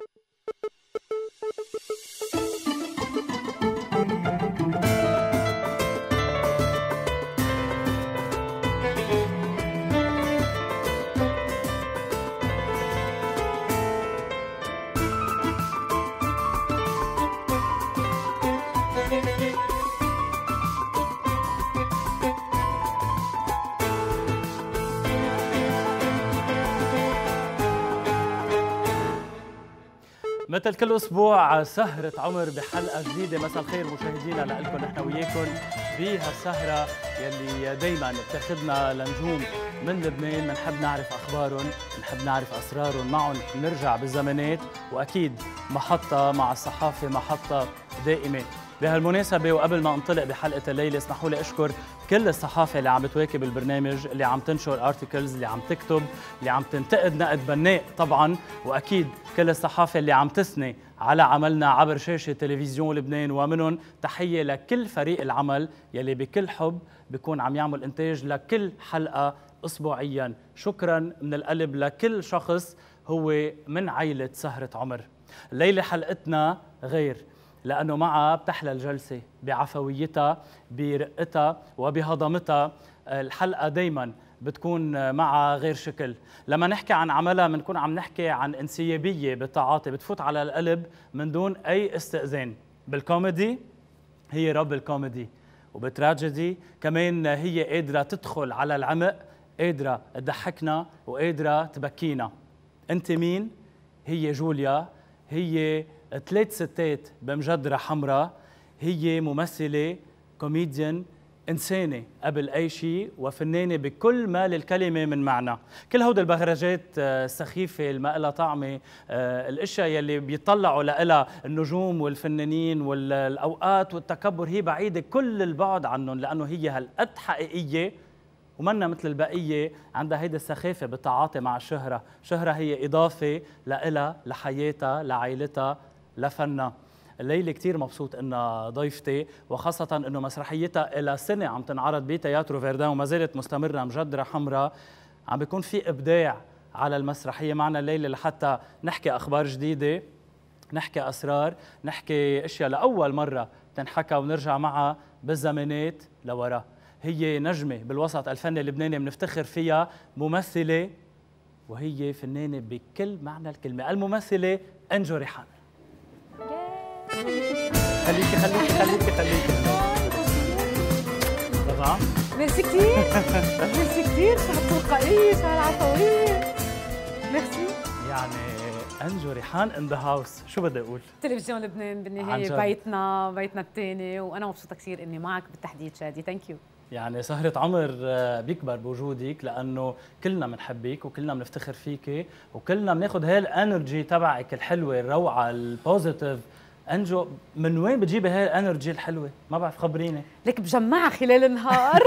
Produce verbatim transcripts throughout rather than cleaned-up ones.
مثل كل اسبوع سهرة عمر بحلقة جديدة. مساء الخير مشاهدينا لكم نحن وياكم بهالسهرة يلي دايما بتاخذنا لنجوم من لبنان، بنحب نعرف اخبارهم، بنحب نعرف اسرارهم، معهم نرجع بالزمانات، واكيد محطة مع الصحافة محطة دائمة. بهالمناسبة وقبل ما انطلق بحلقة الليلة اسمحوا لي اشكر كل الصحافة اللي عم بتواكب البرنامج، اللي عم تنشر ارتكلز، اللي عم تكتب، اللي عم تنتقد نقد بناء طبعا، واكيد كل الصحافة اللي عم تثني على عملنا عبر شاشة تلفزيون لبنان، ومنهم تحية لكل فريق العمل يلي بكل حب بيكون عم يعمل انتاج لكل حلقة اسبوعيا. شكرا من القلب لكل شخص هو من عائلة سهرة عمر. الليلة حلقتنا غير، لأنه معها بتحلى الجلسة بعفويتها برقتها وبهضمتها. الحلقة دايما بتكون معها غير شكل. لما نحكي عن عملها بنكون عم نحكي عن انسيابية بالتعاطي بتفوت على القلب من دون أي استئذان. بالكوميدي هي رب الكوميدي، وبالتراجيدي كمان هي قادرة تدخل على العمق، قادرة تضحكنا وقادرة تبكينا. أنت مين؟ هي جوليا، هي ثلاث ستات بمجدرة حمراء، هي ممثلة، كوميديان، إنسانة قبل أي شيء، وفنانة بكل ما للكلمة من معنى. كل هود البهرجات السخيفة اللي ما لها طعمة، الأشياء يلي بيطلعوا لها النجوم والفنانين والأوقات والتكبر، هي بعيدة كل البعد عنهم، لأنه هي هالقد حقيقية ومنا مثل البقية، عندها هيدا السخافة بالتعاطي مع الشهرة. شهرة هي إضافة لإلها، لحياتها، لعائلتها، لفنها. الليلة كتير مبسوط إنها ضيفتي، وخاصة إنه مسرحيتها إلى سنة عم تنعرض بتياترو فردان وما زالت مستمرة، مجدرة حمراء. عم بيكون في إبداع على المسرحية. معنا الليلة لحتى نحكي أخبار جديدة، نحكي أسرار، نحكي أشياء لأول مرة تنحكى، ونرجع معها بالزمانات لورا. هي نجمة بالوسط الفني اللبناني بنفتخر فيها، ممثلة وهي فنانة بكل معنى الكلمة، الممثلة أنجو ريحان. خليكي خليكي خليكي خليكي طبعا. ميرسي كثير ميرسي كثير، شو هالتلقائية، شو هالعفوية، ميرسي. يعني أنجو ريحان ان ذا هاوس، شو بدي اقول؟ تلفزيون لبنان بالنهاية بيتنا، بيتنا الثاني، وانا مبسوطة كثير اني معك بالتحديد شادي. ثانك يو. يعني سهرة عمر بيكبر بوجودك، لأنه كلنا بنحبك وكلنا بنفتخر فيكي وكلنا بناخذ هاي الانرجي تبعك الحلوة الروعة البوزيتيف. أنجو، من وين بتجيبي هاي الانرجي الحلوة؟ ما بعرف، خبريني. لك بجمعها خلال النهار.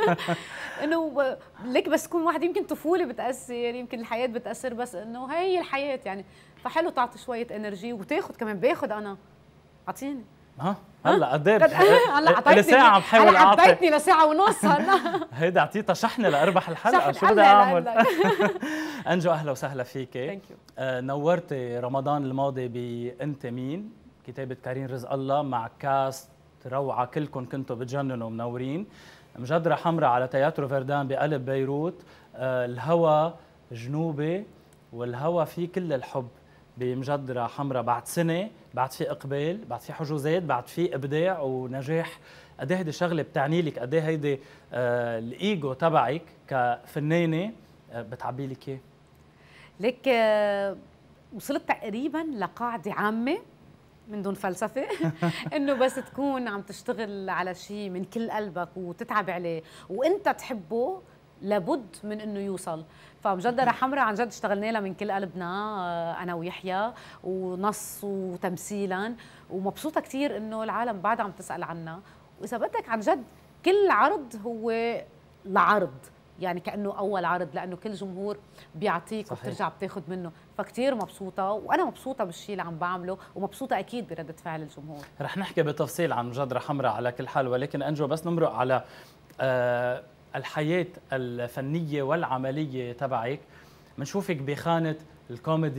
انه لك بس تكون واحد يمكن طفولة بتأثر، يمكن الحياة بتأثر، بس انه هي الحياة يعني، فحلو تعطي شوية انرجي وتاخذ كمان. باخذ انا، اعطيني. ها هلا قد ايه؟ هلا عطيتني لساعة عم بحاول اعطي، عطيتني لساعة ونص هلا. هيدا اعطيتها شحنة لاربح الحلقة، شو بدي اعمل؟ أنجو اهلا وسهلا فيكي. ثانك يو. آه نورتي رمضان الماضي بأنت مين؟ كتابة كارين رزق الله مع كاست روعة، كلكم كنتوا بتجننوا منورين. مجدرة حمراء على تياترو فردان بقلب بيروت. آه الهوا جنوبي، والهوا فيه كل الحب بمجدرة حمراء. بعد سنة، بعد في إقبال، بعد في حجوزات، بعد في إبداع ونجاح. قد ايه هيدي الشغلة بتعني لك؟ قد ايه هيدي آه الإيجو تبعك كفنانة آه بتعبي لك إياه؟ لك آه وصلت تقريبا لقاعدة عامة من دون فلسفة. انه بس تكون عم تشتغل على شيء من كل قلبك وتتعب عليه وانت تحبه، لابد من انه يوصل. فمجدرة حمراء عن جد اشتغلنا لها من كل قلبنا، انا ويحيى، ونص وتمثيلا، ومبسوطة كثير انه العالم بعد عم تسأل عنا. واذا بدك عن جد كل عرض هو لعرض، يعني كأنه أول عرض، لأنه كل جمهور بيعطيك وبترجع بتاخذ منه. فكتير مبسوطة، وأنا مبسوطة بالشيء اللي عم بعمله، ومبسوطة أكيد بردة فعل الجمهور. رح نحكي بالتفصيل عن مجدرة حمراء على كل حال، ولكن أنجو بس نمرق على آه الحياة الفنية والعملية تبعك. منشوفك بخانة الكوميدي،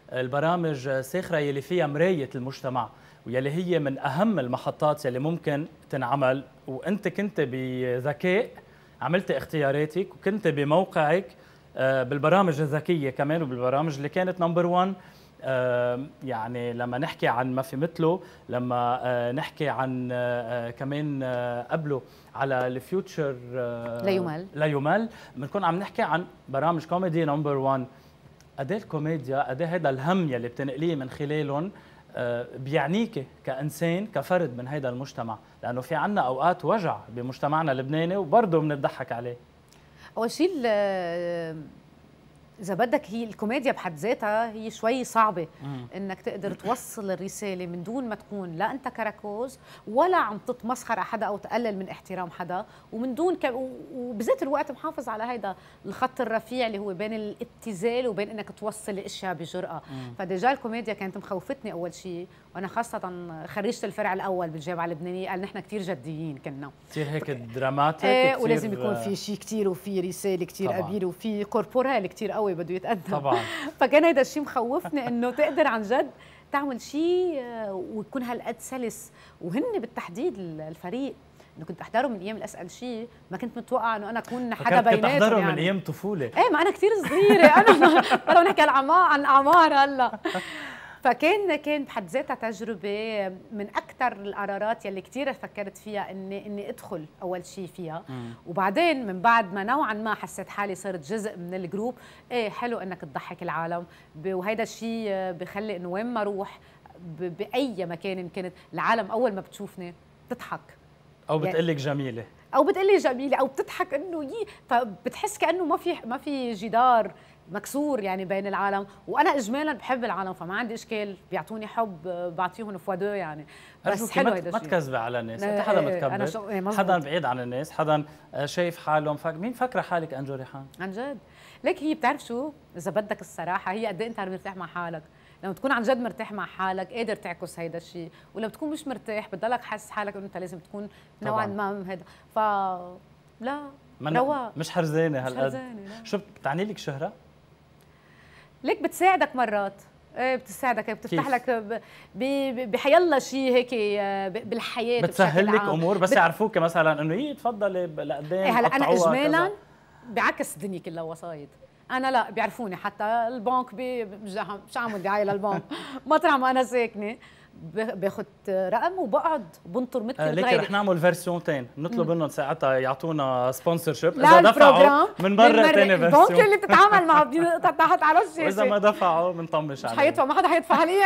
البرامج ساخرة يلي فيها مراية المجتمع، ويلي هي من أهم المحطات يلي ممكن تنعمل. وأنت كنت بذكاء عملت اختياراتك، وكنت بموقعك بالبرامج الذكية كمان، وبالبرامج اللي كانت نمبر وان. يعني لما نحكي عن ما في مثله، لما نحكي عن كمان قبله على الفيوتشر لا يمل لا يمل، بنكون عم نحكي عن برامج كوميدي نمبر وان. قد ايه الكوميديا، قد ايه هذا الهم يلي بتنقليه من خلالهم بيعنيكي كإنسان كفرد من هذا المجتمع، لأنه في عنا أوقات وجع بمجتمعنا اللبناني وبرضه بنضحك عليه. أول شيء إذا بدك هي الكوميديا بحد ذاتها هي شوي صعبة مم. إنك تقدر توصل الرسالة من دون ما تكون لا أنت كراكوز ولا عم تتمسخر على حدا أو تقلل من احترام حدا، ومن دون ك... وبذات الوقت محافظ على هيدا الخط الرفيع اللي هو بين الابتذال وبين إنك توصل الأشياء بجرأة. فديجا الكوميديا كانت مخوفتني أول شيء، وأنا خاصة خريجة الفرع الأول بالجامعة اللبنانية، قال نحن كثير جديين كنا كثير هيك دراماتيك ايه، ولازم يكون في شيء كثير وفي رسالة كثير كبيرة وفي كوربورال كثير قوي بده يتقدم طبعا. فكان هذا الشيء مخوفني انه تقدر عن جد تعمل شيء ويكون هالقد سلس. وهن بالتحديد الفريق انه كنت احضره من ايام الاسال شيء، ما كنت متوقعه انه انا اكون حدا بيناتهم. كنت احضره يعني من ايام طفوله. ايه ما انا كثير صغيره انا لو نحكي عن الاعمار هلا. فكان كان بحد ذاتها تجربه من اكثر القرارات يلي كثير فكرت فيها اني اني ادخل اول شيء فيها. مم. وبعدين من بعد ما نوعا ما حسيت حالي صرت جزء من الجروب، ايه حلو انك تضحك العالم، وهذا الشيء بخلي انه وين ما اروح باي مكان كنت العالم اول ما بتشوفني بتضحك او بتقلك جميله او بتقلي جميله او بتضحك انه يي، فبتحس كانه ما في ما في جدار مكسور يعني بين العالم. وانا اجمالا بحب العالم فما عندي اشكال، بيعطوني حب بعطيهم فوادو يعني. بس حلو هيدا الشيء. ما تكذبي على الناس، انت حدا متكبر، حدا بعيد عن الناس، حدا شايف حالهم. مين فاكره حالك انجو ريحان؟ عن جد ليك هي بتعرف شو، اذا بدك الصراحه هي قد ايه انت مرتاح مع حالك. لما تكون عن جد مرتاح مع حالك قادر تعكس هيدا الشيء، ولما تكون مش مرتاح بتضلك حاسس حالك انه انت لازم تكون نوعا ما هذا. ف لا رواق، مش حرزانه هالقد. شو بتعني لك شهره؟ ليك بتساعدك مرات، ايه بتساعدك، بتفتح لك بحيالله شيء هيك بالحياه، بتسهل لك امور بس بت... يعرفوك مثلا انه هي تفضلي لقدام. ايه هلا انا اجمالا بعكس الدنيا كلها وسايط. انا لا بيعرفوني حتى البنك بي مش عامل دعايه للبنك مطرح ما انا ساكنه باخذ رقم وبقعد بنطر مثل آه ليك رح نعمل فيرسيونتين، نطلب منهم ساعتها يعطونا سبونسر شيب، اذا دفعوا من برا ثاني فيرسيون. البنك اللي بتتعامل معه بنقطع تحت على الشاشه، واذا ما دفعوا بنطمش عليه. مش حيدفع، ما حدا حيدفع لي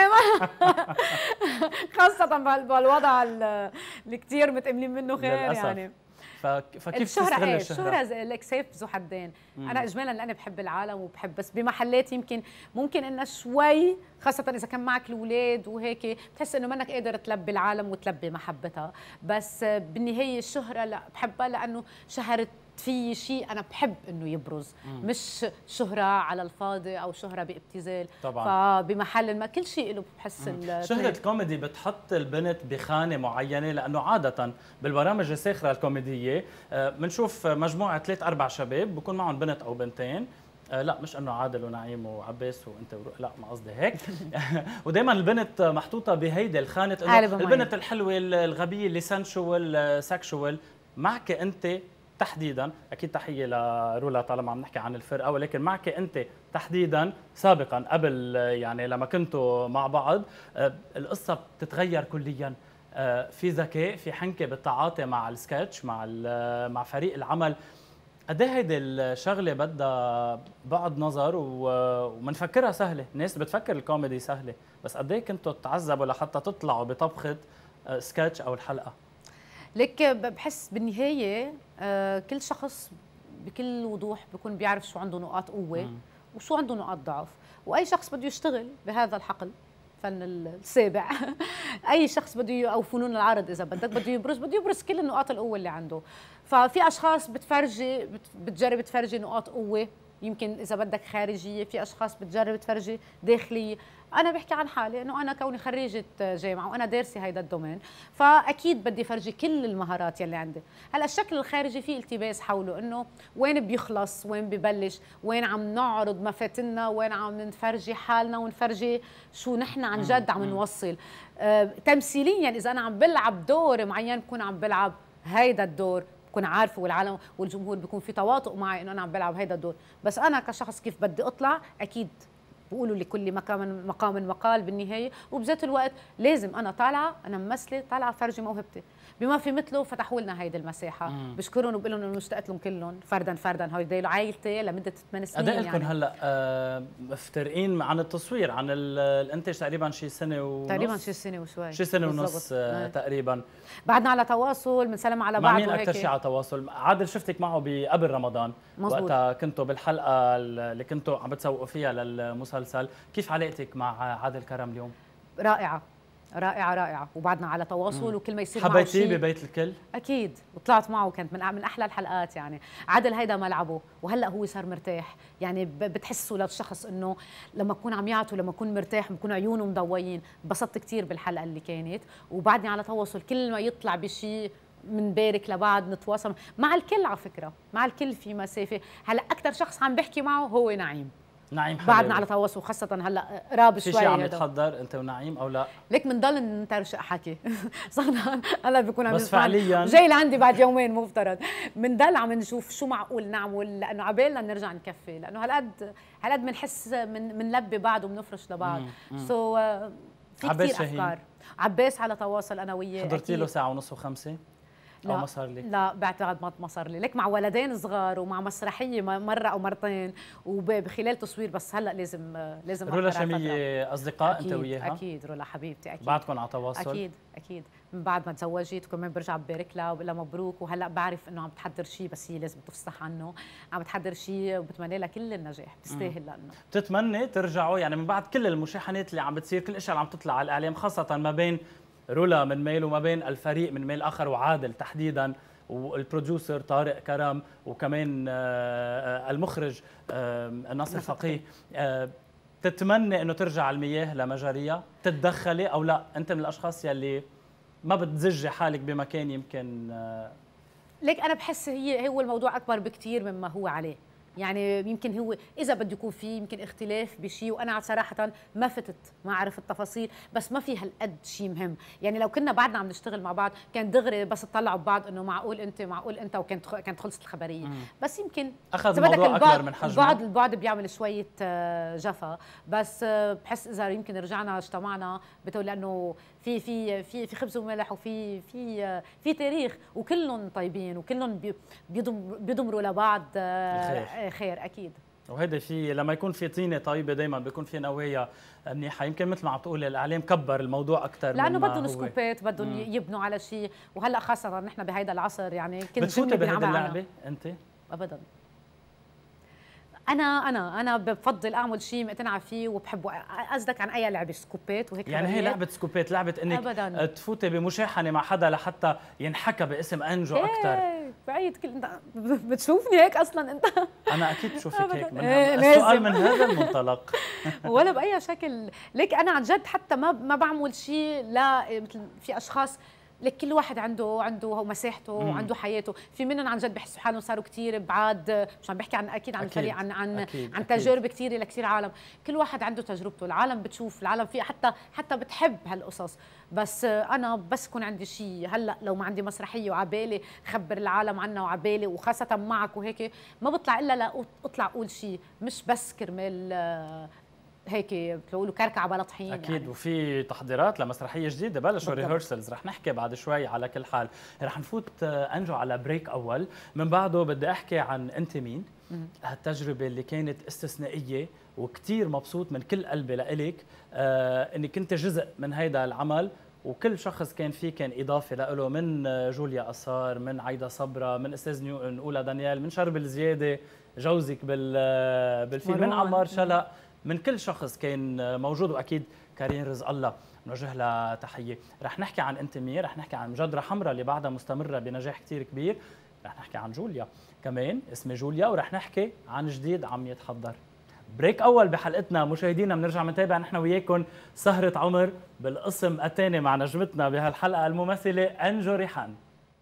خاصه بالوضع اللي كثير متاملين منه خير يعني. فكيف الشهرة ايه؟ الشهرة لك سيف ذو حدين. انا اجمالا لاني بحب العالم وبحب، بس بمحلات يمكن ممكن انه شوي خاصة اذا كان معك الاولاد وهيك بتحس انه منك قادر تلبي العالم وتلبي محبتها. بس بالنهاية الشهرة لا بحبها لانه شهرت في شيء انا بحب انه يبرز، مم. مش شهره على الفاضي او شهره بابتذال طبعا. فبمحل ما كل شيء له بحس شهره الكوميدي بتحط البنت بخانه معينه، لانه عاده بالبرامج الساخره الكوميديه بنشوف مجموعه ثلاث اربع شباب بكون معهم بنت او بنتين. آه لا مش انه عادل ونعيم وعباس وانت ورو... لا ما قصدي هيك. ودائما البنت محطوطه بهيدي الخانه انه البنت الحلوه الغبيه اللي سنشوال سكشوال. معك انت تحديدا، اكيد تحيه لرولا طالما عم نحكي عن الفرقه، ولكن معك انت تحديدا سابقا قبل يعني لما كنتوا مع بعض القصه بتتغير كليا. في ذكاء، في حنكه بالتعاطي مع السكتش، مع مع فريق العمل. قد ايه هيدي الشغله بدها بعد نظر ومنفكرها سهله، الناس بتفكر الكوميدي سهله، بس قد ايه كنتوا تعذبوا لحتى تطلعوا بطبخه سكتش او الحلقه؟ ليك بحس بالنهايه كل شخص بكل وضوح بيكون بيعرف شو عنده نقاط قوه مم. وشو عنده نقاط ضعف، واي شخص بده يشتغل بهذا الحقل فن السابع اي شخص بده او فنون العرض اذا بدك بده يبرز بده يبرز كل النقاط القوه اللي عنده. ففي اشخاص بتفرجي بتجرب تفرجي نقاط قوه يمكن اذا بدك خارجيه، في اشخاص بتجرب تفرجي داخليه. انا بحكي عن حالي انه انا كوني خريجه جامعه وانا دارسه هيدا الدومين، فاكيد بدي فرجي كل المهارات يلي عندي. هلا الشكل الخارجي فيه التباس حوله، انه وين بيخلص، وين ببلش، وين عم نعرض مفاتننا، وين عم نفرجي حالنا ونفرجي شو نحن عن جد عم نوصل. آه تمثيليا اذا انا عم بلعب دور معين بكون عم بلعب هيدا الدور، بكون عارفه، والعالم والجمهور بيكون في تواطؤ معي انه انا عم بلعب هيدا الدور. بس انا كشخص كيف بدي اطلع، اكيد بقولوا لكل مقام مقام مقال بالنهايه، وبذات الوقت لازم انا طالعه، انا ممثله طالعه فرجي موهبتي. بما في مثله فتحوا لنا هيدي المساحه، بشكرهم وبقول لهم انه اشتقت لهم كلهم فردا فردا، هودي عائلتي لمده ثمان سنين. ادائكم يعني هلا آه مفترقين عن التصوير، عن الانتاج تقريبا شي سنه ونص، تقريبا شي سنه وشوي، شي سنه ونص آه تقريبا. بعدنا على تواصل، بنسلم على بعض. مع مين اكثر شيء على تواصل؟ عادل شفتك معه قبل رمضان، مزبوط. وقتها كنتوا بالحلقه اللي كنتوا عم بتسوقوا فيها للمسلسل، كيف علاقتك مع عادل كرم اليوم؟ رائعه رائعه رائعه، وبعدنا على تواصل. مم. وكل ما يصير معه شيء حبيتيه ببيت الكل؟ اكيد، وطلعت معه كانت من من احلى الحلقات. يعني عادل هيدا ملعبه، وهلا هو صار مرتاح. يعني بتحسوا للشخص انه لما يكون عم يعطي ولما يكون مرتاح بكون عيونه مضويين. انبسطت كثير بالحلقه اللي كانت، وبعدني على تواصل. كل ما يطلع بشيء منبارك لبعض، نتواصل مع الكل. على فكره مع الكل في مسافه. هلا اكثر شخص عم بحكي معه هو نعيم. نعيم بعدنا على تواصل، خاصة هلا قراب شوي. في شيء عم يتحضر انت ونعيم او لا؟ ليك بنضل نترشق حكي صرنا هلا بيكون عم بس فعليا جاي لعندي بعد يومين مفترض. بنضل عم نشوف شو معقول نعمل، لانه عبالنا نرجع نكفي، لانه هالقد هالقد بنحس من بنلبي بعض وبنفرش لبعض. سو so, uh, في كثير افكار. عباس على تواصل انا وياه. حضرتي له ساعة ونص وخمسة؟ لا أو ما صار لي؟ لا بعتقد ما ما صار لي، لك مع ولدين صغار ومع مسرحيه مره او مرتين وبخلال تصوير. بس هلا لازم لازم. رولا شامية اصدقاء انت وياها؟ اكيد رولا حبيبتي اكيد. بعدكم على تواصل؟ اكيد اكيد. من بعد ما تزوجت وكمان برجع ببارك لها وبقول لها مبروك. وهلا بعرف انه عم تحضر شيء، بس هي لازم تفصح عنه. عم تحضر شيء وبتمنى لها كل النجاح، بتستاهل. لانه بتتمنى ترجعوا يعني من بعد كل المشاحنات اللي عم بتصير، كل الاشياء اللي عم تطلع على الاعلام، خاصه ما بين رولا من ميل وما بين الفريق من ميل اخر وعادل تحديدا، والبروديوسر طارق كرم، وكمان المخرج ناصر فقيه، تتمنى انه ترجع المياه لمجاريها؟ تتدخلي او لا؟ انت من الاشخاص يلي ما بتزجي حالك بمكان يمكن. ليك انا بحس هي هو الموضوع اكبر بكثير مما هو عليه. يعني يمكن هو اذا بده يكون في يمكن اختلاف بشيء، وانا صراحه ما فتت ما اعرف التفاصيل، بس ما في هالقد شيء مهم. يعني لو كنا بعدنا عم نشتغل مع بعض كان دغري بس تطلعوا ببعض انه معقول انت معقول انت، وكانت كانت خلصت الخبريه. مم. بس يمكن اخذ الموضوع اكبر من حجمه. البعد البعد بيعمل شويه جفا. بس بحس اذا يمكن رجعنا اجتمعنا بتقول، لانه في في في في خبز وملح، وفي في في تاريخ، وكلهم طيبين وكلهم بيضمروا لبعض خير. خير اكيد. وهيدا في لما يكون في طينه طيبه دائما بيكون في نوايا منيحه. يمكن مثل ما عم تقولي الاعلام كبر الموضوع اكثر، لانه بدهم سكوبات، بدهم يبنوا على شيء. وهلا خاصه نحن بهيدا العصر يعني كل بتفوتي بهيدي اللعبه انت؟ ابدا. انا انا انا بفضل اعمل شيء مقتنعه فيه وبحبه. قصدك عن اي لعبه؟ سكوبات وهيك؟ يعني هي لعبه سكوبات، لعبه انك أبداً. تفوتي بمشاحنه مع حدا لحتى ينحكى باسم انجو اكثر. بعيد كل انت بتشوفني هيك اصلا انت؟ انا اكيد بشوفك هيك. من السؤال من هذا المنطلق. ولا باي شكل. ليك انا عن جد حتى ما ما بعمل شيء. لا مثل في اشخاص لك كل واحد عنده عنده مساحته مم. وعنده حياته. في منهم عن جد بحسوا حالهم صاروا كثير بعاد. مش عم بحكي عن اكيد عن الفريق، عن عن أكيد عن تجارب كثيره لكثير عالم. كل واحد عنده تجربته. العالم بتشوف، العالم في حتى حتى بتحب هالقصص. بس انا بس يكون عندي شيء هلا، لو ما عندي مسرحيه وعبالي خبر العالم عنها وعبالي وخاصه معك وهيك، ما بطلع الا لا اطلع اقول شيء، مش بس كرمال هيك بتقولوا كركعه بلا طحين. اكيد يعني. وفي تحضيرات لمسرحيه جديده بلشوا ريهرسلز، رح نحكي بعد شوي. على كل حال رح نفوت انجو على بريك اول، من بعده بدي احكي عن انت مين، هالتجربه اللي كانت استثنائيه، وكثير مبسوط من كل قلبي لإلك آه انك كنت جزء من هيدا العمل. وكل شخص كان فيه كان اضافه له، من جوليا قصار، من عايده صبرا، من استاذ نيوتن، اولى دانيال، من شرب الزياده جوزك بالفيلم، من عمار شلق، من كل شخص كان موجود. واكيد كارين رزق الله نوجه لها تحيه. رح نحكي عن انت مين، رح نحكي عن مجدرة حمراء اللي بعدها مستمره بنجاح كثير كبير. رح نحكي عن جوليا كمان، اسمي جوليا، ورح نحكي عن جديد عم يتحضر. بريك اول بحلقتنا مشاهدينا، بنرجع بنتابع نحن وياكم سهرة عمر بالقسم الثاني مع نجمتنا بهالحلقة الممثلة أنجو ريحان.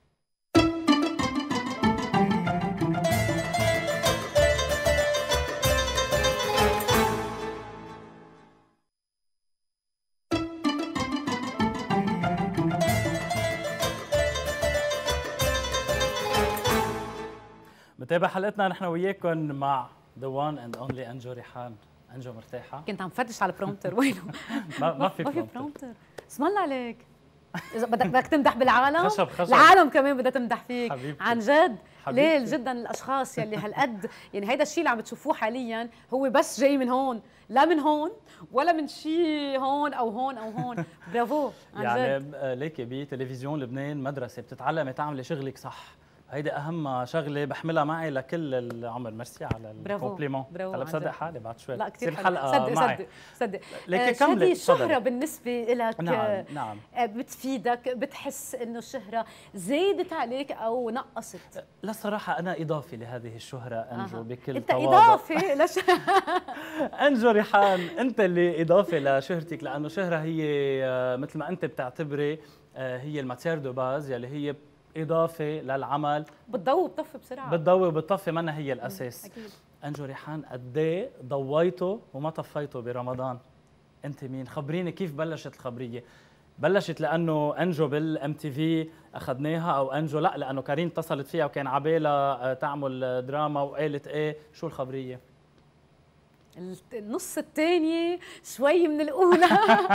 متابع حلقتنا نحن وياكم مع the one and only أنجو ريحان. أنجو مرتاحة؟ كنت عم فتش على البرومتر وينه؟ ما ما في ما في برومتر. برومتر. اسم الله عليك. إذا بدك بدك تمدح بالعالم، خشب خشب. العالم كمان بدها تمدح فيك. حبيبتي. عن جد. حبيبتي. ليه جدا الاشخاص يلي هالقد يعني هيدا الشيء اللي عم بتشوفوه حاليا هو بس جاي من هون، لا من هون ولا من شيء هون او هون او هون. برافو عن يعني جد. ليكي بتلفزيون لبنان مدرسة بتتعلمي تعملي شغلك صح، هيدي اهم شغله بحملها معي لكل العمر. ميرسي على الكومبليمون. هلا بصدق حالي بعد شوي لا كثير حلقه صدق معي. صدق صدق ليكي آه كملي. هذه الشهرة بالنسبة لك نعم نعم بتفيدك؟ بتحس انه الشهرة زادت عليك او نقصت؟ لا صراحة أنا إضافي لهذه الشهرة أنجو. آه. بكل أنت تواضع. إضافي لش... أنجو ريحان أنت اللي إضافي لشهرتك، لأنه شهرة هي مثل ما أنت بتعتبري هي الماتير دو باز يلي هي إضافة للعمل، بتضوي وبتطفي بسرعة، بتضوي وبتطفي، منها هي الأساس. أكيد. أنجو ريحان قد ايه ضويته وما طفيته برمضان؟ أنت مين؟ خبريني كيف بلشت الخبرية؟ بلشت لأنه أنجو بالام تي في أخذناها، أو أنجو لا لأنه كارين اتصلت فيها وكان عبالها تعمل دراما وقالت إيه؟ شو الخبرية؟ النص الثاني شوي من الأولى.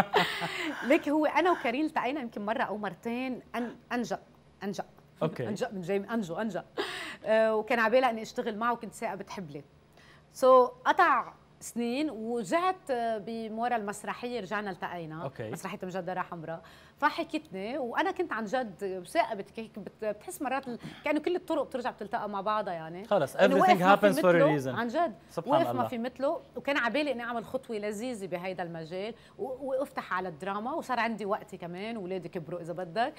ليك هو أنا وكارين التقينا يمكن مرة أو مرتين. أن أنجا أنجا اوكي أنجا من جاي من أنجو أنجا أه وكان عبالها إني أشتغل معه وكنت ثاقبة حبلي. سو so, قطع سنين ورجعت بمورا المسرحيه، رجعنا التقينا. أوكي. مسرحيه مجدره حمراء، فحكيتني وانا كنت عن جد ثاقبت هيك. بتحس مرات كانه كل الطرق بترجع بتلتقى مع بعضها، يعني خلص everything happens for a reason. عن جد سبحان وقف الله. ما في مثله، وكان عبالي اني اعمل خطوه لذيذه بهيدا المجال وافتح على الدراما، وصار عندي وقتي كمان، واولادي كبروا اذا بدك.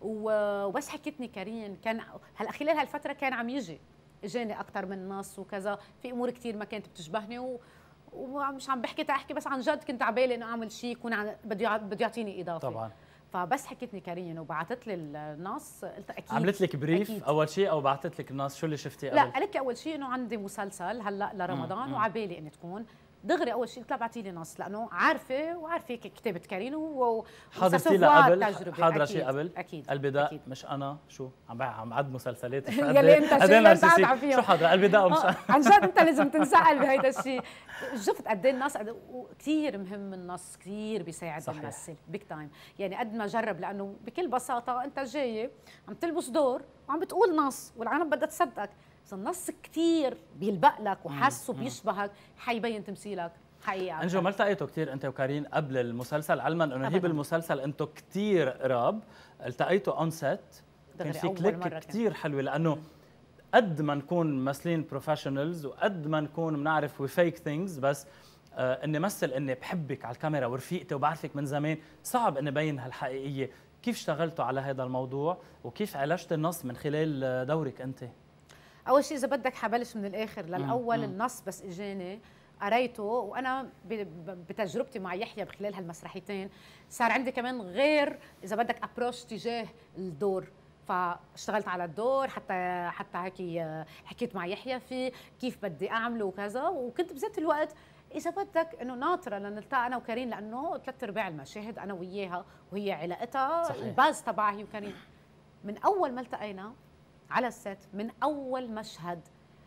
وبس حكيتني كارين كان هلا خلال هالفتره كان عم يجي اجاني اكثر من نص وكذا، في امور كثير ما كانت بتشبهني و ومش عم بحكي تحكي، بس عن جد كنت عبالي انه اعمل شيء يكون بده بده يعطيني اضافه. طبعا. فبس حكيتني كارين وبعثت لي النص، قلت اكيد. عملت لك بريف أكيد. اول شيء او بعثت لك النص؟ شو اللي شفتي قبل؟ لا قالت لي اول شيء انه عندي مسلسل هلا لرمضان وعبالي اني تكون دغري. اول شيء قلت لها بعتي لي نص، لانه عارفه وعارفه كتابه كارين و حضرتي لها قبل؟ حاضره شيء قبل؟ اكيد البداء أكيد. مش انا شو عم عم عد مسلسلات يلي انت شو شو حضر البداء ومش آه. عن جد انت لازم تنسال بهيدا الشيء. شفت قد ايه النص كثير مهم، النص كثير بيساعد الممثل بيج تايم، يعني قد ما جرب، لانه بكل بساطه انت جاي عم تلبس دور وعم بتقول نص والعالم بدها تصدقك، اذا النص كثير بيلبق لك وحس وبيشبهك حيبين تمثيلك حقيقة. أنجو ما التقيتوا كثير أنت وكارين قبل المسلسل، علما أنه هي بالمسلسل أنتم كثير قراب، التقيتوا أون سيت، كان في كليك كثير حلوة، لأنه قد ما نكون ممثلين بروفيشنالز وقد ما نكون بنعرف وي فيك ثينجز، بس آه إني مثل إني بحبك على الكاميرا ورفيقتي وبعرفك من زمان، صعب إني بين هالحقيقية. كيف اشتغلتوا على هذا الموضوع وكيف عالجت النص من خلال دورك أنت؟ أول شيء إذا بدك حبلش من الآخر للأول. النص بس إجاني قريته، وانا بتجربتي مع يحيى بخلال هالمسرحيتين صار عندي كمان غير اذا بدك ابروش تجاه الدور، فاشتغلت على الدور حتى حتى هيك حكيت مع يحيى في كيف بدي اعمله وكذا، وكنت بذات الوقت اذا بدك انه ناطره لنلتقى انا وكارين، لانه ثلاث ارباع المشاهد انا وياها وهي علاقتها صحيح. الباز تبعها هي وكارين. من اول ما التقينا على الست، من اول مشهد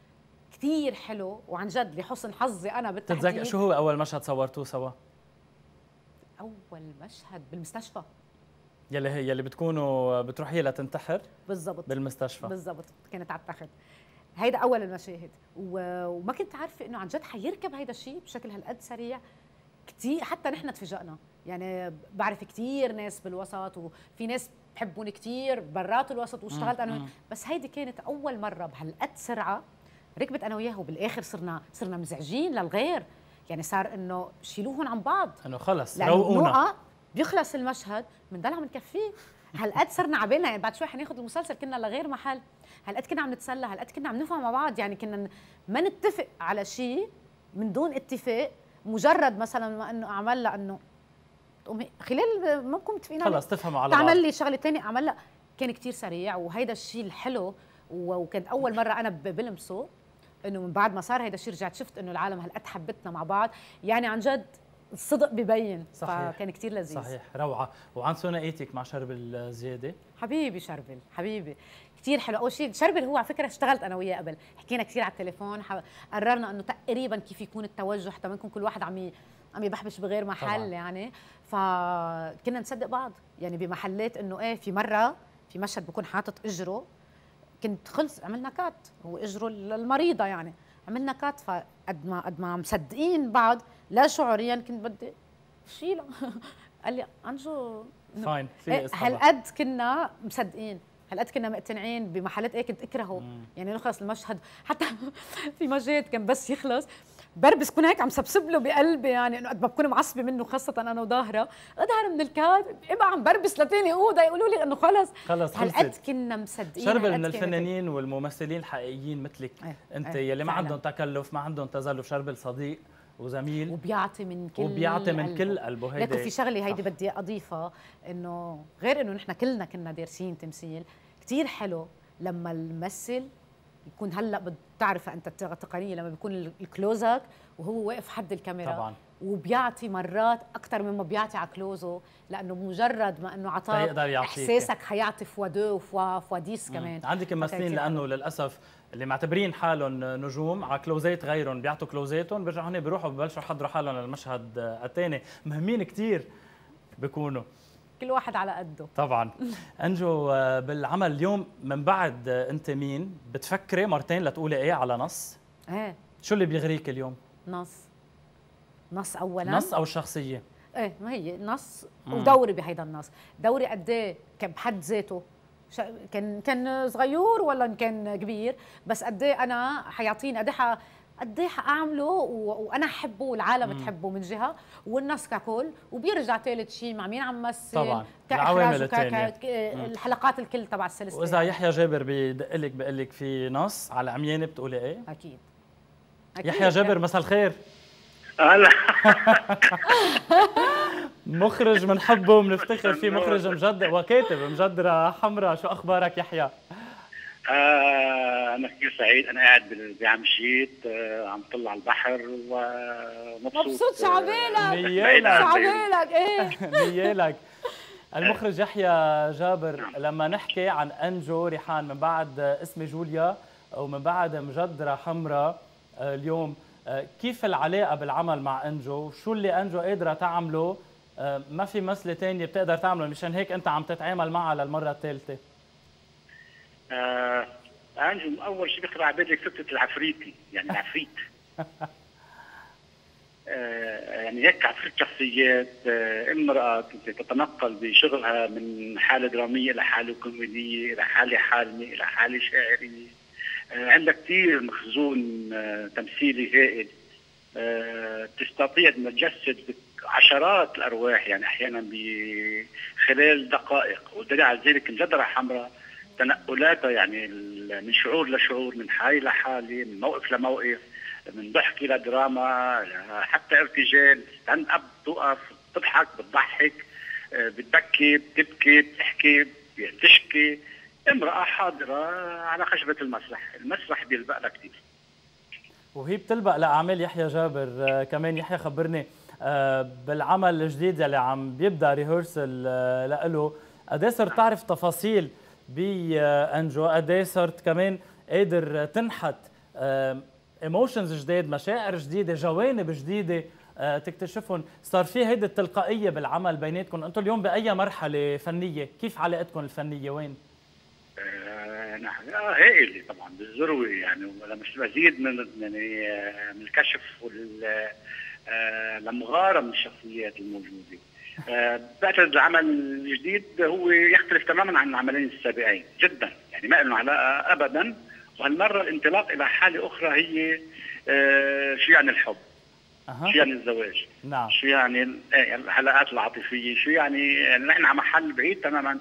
كثير حلو، وعن جد لحسن حظي انا بالتحديد. تتذكر شو هو اول مشهد صورتوه سوا؟ اول مشهد بالمستشفى، يلي هي يلي بتكونوا بتروحي لها تنتحر بالضبط بالمستشفى. بالضبط، كانت على التخت. هيدا اول المشاهد، وما كنت عارفه انه عن جد حيركب هيدا الشيء بشكل هالقد سريع. كثير حتى نحن تفاجئنا، يعني بعرف كثير ناس بالوسط وفي ناس بحبوني كثير برات الوسط، واشتغلت انا، بس هيدي كانت اول مره بهالقد سرعه ركبت انا وياه، وبالاخر صرنا صرنا مزعجين للغير، يعني صار انه شيلوهن عن بعض، انه خلص روقونا، بيخلص المشهد بنضل عم نكفيه هالقد صرنا عبالنا يعني بعد شوي حناخذ المسلسل كنا لغير محل، هالقد كنا عم نتسلى، هالقد كنا عم نفهم مع بعض، يعني كنا ما نتفق على شيء من دون اتفاق، مجرد مثلا ما انه اعمل لها انه تقومي خلال ممكن متفقين خلص تفهموا على بعض، تعمل لي شغله ثانيه اعمل لها، كان كثير سريع وهيدا الشيء الحلو. وكانت اول مره انا بلمسه انه من بعد ما صار هيدا الشيء رجعت شفت انه العالم هالقد حبتنا مع بعض، يعني عن جد الصدق ببين. صحيح. فكان كثير لذيذ. صحيح روعه. وعن ثنائيتك مع شربل زياده؟ حبيبي شربل حبيبي كثير حلو. اول شيء شربل هو على فكره اشتغلت انا وياه قبل، حكينا كثير على التليفون، قررنا انه تقريبا كيف يكون التوجه حتى ما نكون كل واحد عم عم يبحبش بغير محل طبعا. يعني فكنا نصدق بعض يعني بمحلات انه ايه في مره في مشهد بكون حاطط اجره، كنت خلص عملنا كات، هو اجره المريضه يعني عملنا كات، فقد ما قد ما مصدقين بعض لا شعوريا كنت بدي شيله قال لي انجو فاين في هالقد كنا مصدقين، هالقد كنا مقتنعين بمحلات ايه كنت اكرهه مم. يعني نخلص المشهد حتى في مجال كان بس يخلص بربس كون هيك عم سبسب له بقلبي، يعني انه قد ما بكون معصبه منه خاصه انا وظاهره اظهر من الكاد ابقى عم بربس لتاني اوضه يقولوا لي انه خلص خلص هالقد كنا مصدقين. شربل من الفنانين والممثلين الحقيقيين مثلك ايه انت ايه يلي ما عندهم تكلف ما عندهم تزلف، شربل صديق وزميل وبيعطي من كل وبيعطي من قلبه. كل قلبه. هيدي لكن في شغله هيدي بدي اضيفها، انه غير انه نحن كلنا كنا دارسين تمثيل، كثير حلو لما الممثل يكون هلا بتعرف انت التقنيه لما بيكون الكلوزك وهو واقف حد الكاميرا طبعا، وبيعطي مرات اكثر مما بيعطي على كلوزه، لانه مجرد ما انه عطاك احساسك حيعطي فوادو وفواديس كمان. عندك ممثلين لانه للاسف اللي معتبرين حالهم نجوم على كلوزات غيرهم بيعطوا كلوزاتهم بيرجعوا هون بيروحوا ببلشوا يحضروا حالهم للمشهد الثاني، مهمين كثير بيكونوا كل واحد على قده طبعا. انجو بالعمل اليوم من بعد انت مين بتفكري مرتين لتقولي ايه على نص؟ ايه شو اللي بيغريك اليوم؟ نص نص اولا نص او الشخصيه؟ ايه ما هي نص ودوري بهيدا النص، دوري قد ايه كان بحد ذاته كان كان صغير ولا كان كبير، بس قد ايه انا حيعطيني قد ايه قد ايه حاعمله وانا احبه والعالم مم. تحبه من جهه، والناس ككل، وبيرجع ثالث شيء مع مين عم مثل طبعا العوامل الثانيه الحلقات الكل تبع السلسله. واذا يحيى جابر بدق لك بقول لك في نص على عميانه بتقولي ايه؟ اكيد, أكيد. يحيى جابر مساء الخير. هلا مخرج بنحبه وبنفتخر فيه، مخرج مجد وكاتب مجدرة حمراء، شو اخبارك يحيى؟ آه انا كثير سعيد، انا قاعد بعم شيت آه عم طلع على البحر ومبسوط. مبسوط شعبالك نيالك شعبالك ايه نيالك. المخرج يحيى جابر لما نحكي عن انجو ريحان من بعد اسمي جوليا ومن بعد مجدرة حمراء اليوم، كيف العلاقة بالعمل مع انجو؟ شو اللي انجو قادرة تعمله ما في مثلة ثانية بتقدر تعمله، مشان هيك انت عم تتعامل معها للمرة الثالثة؟ آه انجو اول شيء بيخطر على بالك فكرة العفريتي، يعني العفريت. آه يعني هيك عفريت شخصيات، آه امرأة تتنقل بشغلها من حالة درامية إلى حالة كوميدية إلى حالة حالمة إلى حالة شاعرية. آه عندها كثير مخزون آه تمثيلي هائل، آه تستطيع أن تجسد عشرات الأرواح يعني أحيانا بخلال دقائق، والدليل على ذلك مجدرة حمراء تنقلاتها يعني من شعور لشعور، من حالة لحالة، من موقف لموقف، من ضحك إلى دراما حتى ارتجال، ستاند اب، توقف تضحك بتضحك بتبكي بتبكي بتحكي بتشكي، امرأة حاضرة على خشبة المسرح، المسرح بيلبق لها كثير. وهي بتلبق لأعمال يحيى جابر كمان. يحيى خبرني بالعمل الجديد اللي عم بيبدا ريهرسل له، قد ايه صرت تعرف تفاصيل بانجو؟ قد ايه صرت كمان قادر تنحت ايموشنز جديد، مشاعر جديده، جوانب جديده تكتشفهم؟ صار في هيدي التلقائيه بالعمل بيناتكم، انتم اليوم باي مرحله فنيه؟ كيف علاقتكم الفنيه وين؟ آه نحن آه هائله طبعا بالذروه يعني، مزيد من يعني من الكشف وال آه لمغاره من الشخصيات الموجوده. آه بعتقد العمل الجديد هو يختلف تماما عن العملين السابقين جدا، يعني ما له علاقه ابدا، وهالمره الانطلاق الى حاله اخرى هي آه شو يعني الحب؟ أه. شو يعني الزواج؟ نعم. شو يعني الحلقات العاطفيه؟ شو يعني نحن على محل بعيد تماما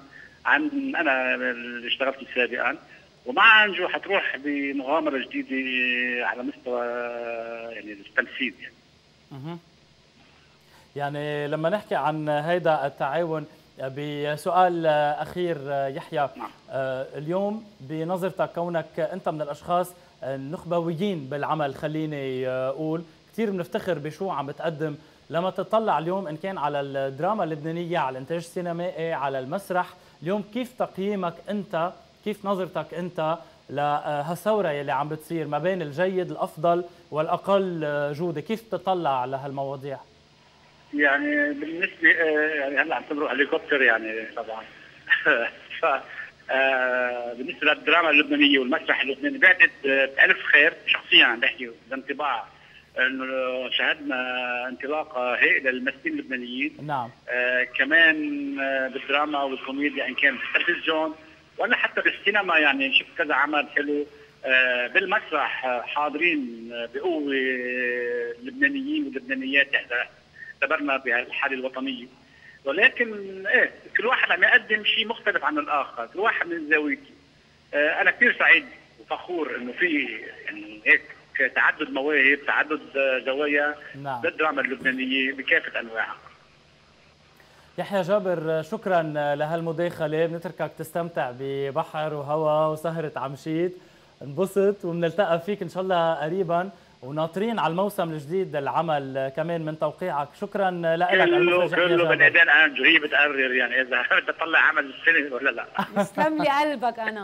عن انا اللي اشتغلت سابقا، ومع انجو حتروح بمغامره جديده على مستوى يعني التمثيل يعني. اها يعني لما نحكي عن هيدا التعاون، بسؤال اخير يحيى، نعم. اليوم بنظرتك كونك انت من الاشخاص النخبويين بالعمل، خليني اقول كثير بنفتخر بشو عم بتقدم، لما تطلع اليوم ان كان على الدراما اللبنانيه، على الانتاج السينمائي، على المسرح، اليوم كيف تقييمك انت، كيف نظرتك انت لهالثوره يلي عم بتصير ما بين الجيد الافضل والاقل جوده، كيف تطلع لهالمواضيع؟ يعني بالنسبه يعني هلا عم تمرق هليكوبتر يعني طبعا ف بالنسبه للدراما اللبنانيه والمسرح اللبناني بعتقد بألف خير. شخصيا عم بحكي بانطباع انه شهدنا انطلاقه هائله للممثلين اللبنانيين. نعم. آه كمان آه بالدراما والكوميديا ان كان بالتلفزيون ولا حتى بالسينما، يعني شفت كذا عمل حلو. آه بالمسرح آه حاضرين آه بقوه آه اللبنانيين واللبنانيات، اعتبرنا بهالحاله الوطنيه. ولكن ايه كل واحد عم يقدم شيء مختلف عن الاخر، كل واحد من زاويته. آه انا كثير سعيد وفخور انه في يعني هيك تعدد مواهب، تعدد زوايا. نعم. بالدراما اللبنانيه بكافه انواعها. يحيى جابر، شكرا لهالمداخله، بنتركك تستمتع ببحر وهواء وسهره عمشيت، انبسط وبنلتقى فيك ان شاء الله قريبا، وناطرين على الموسم الجديد العمل كمان من توقيعك. شكرا لك كله كله بالاذان انجو، هي بتقرر يعني اذا بدها تطلع عمل السنه ولا لا. يسلم لي قلبك انا.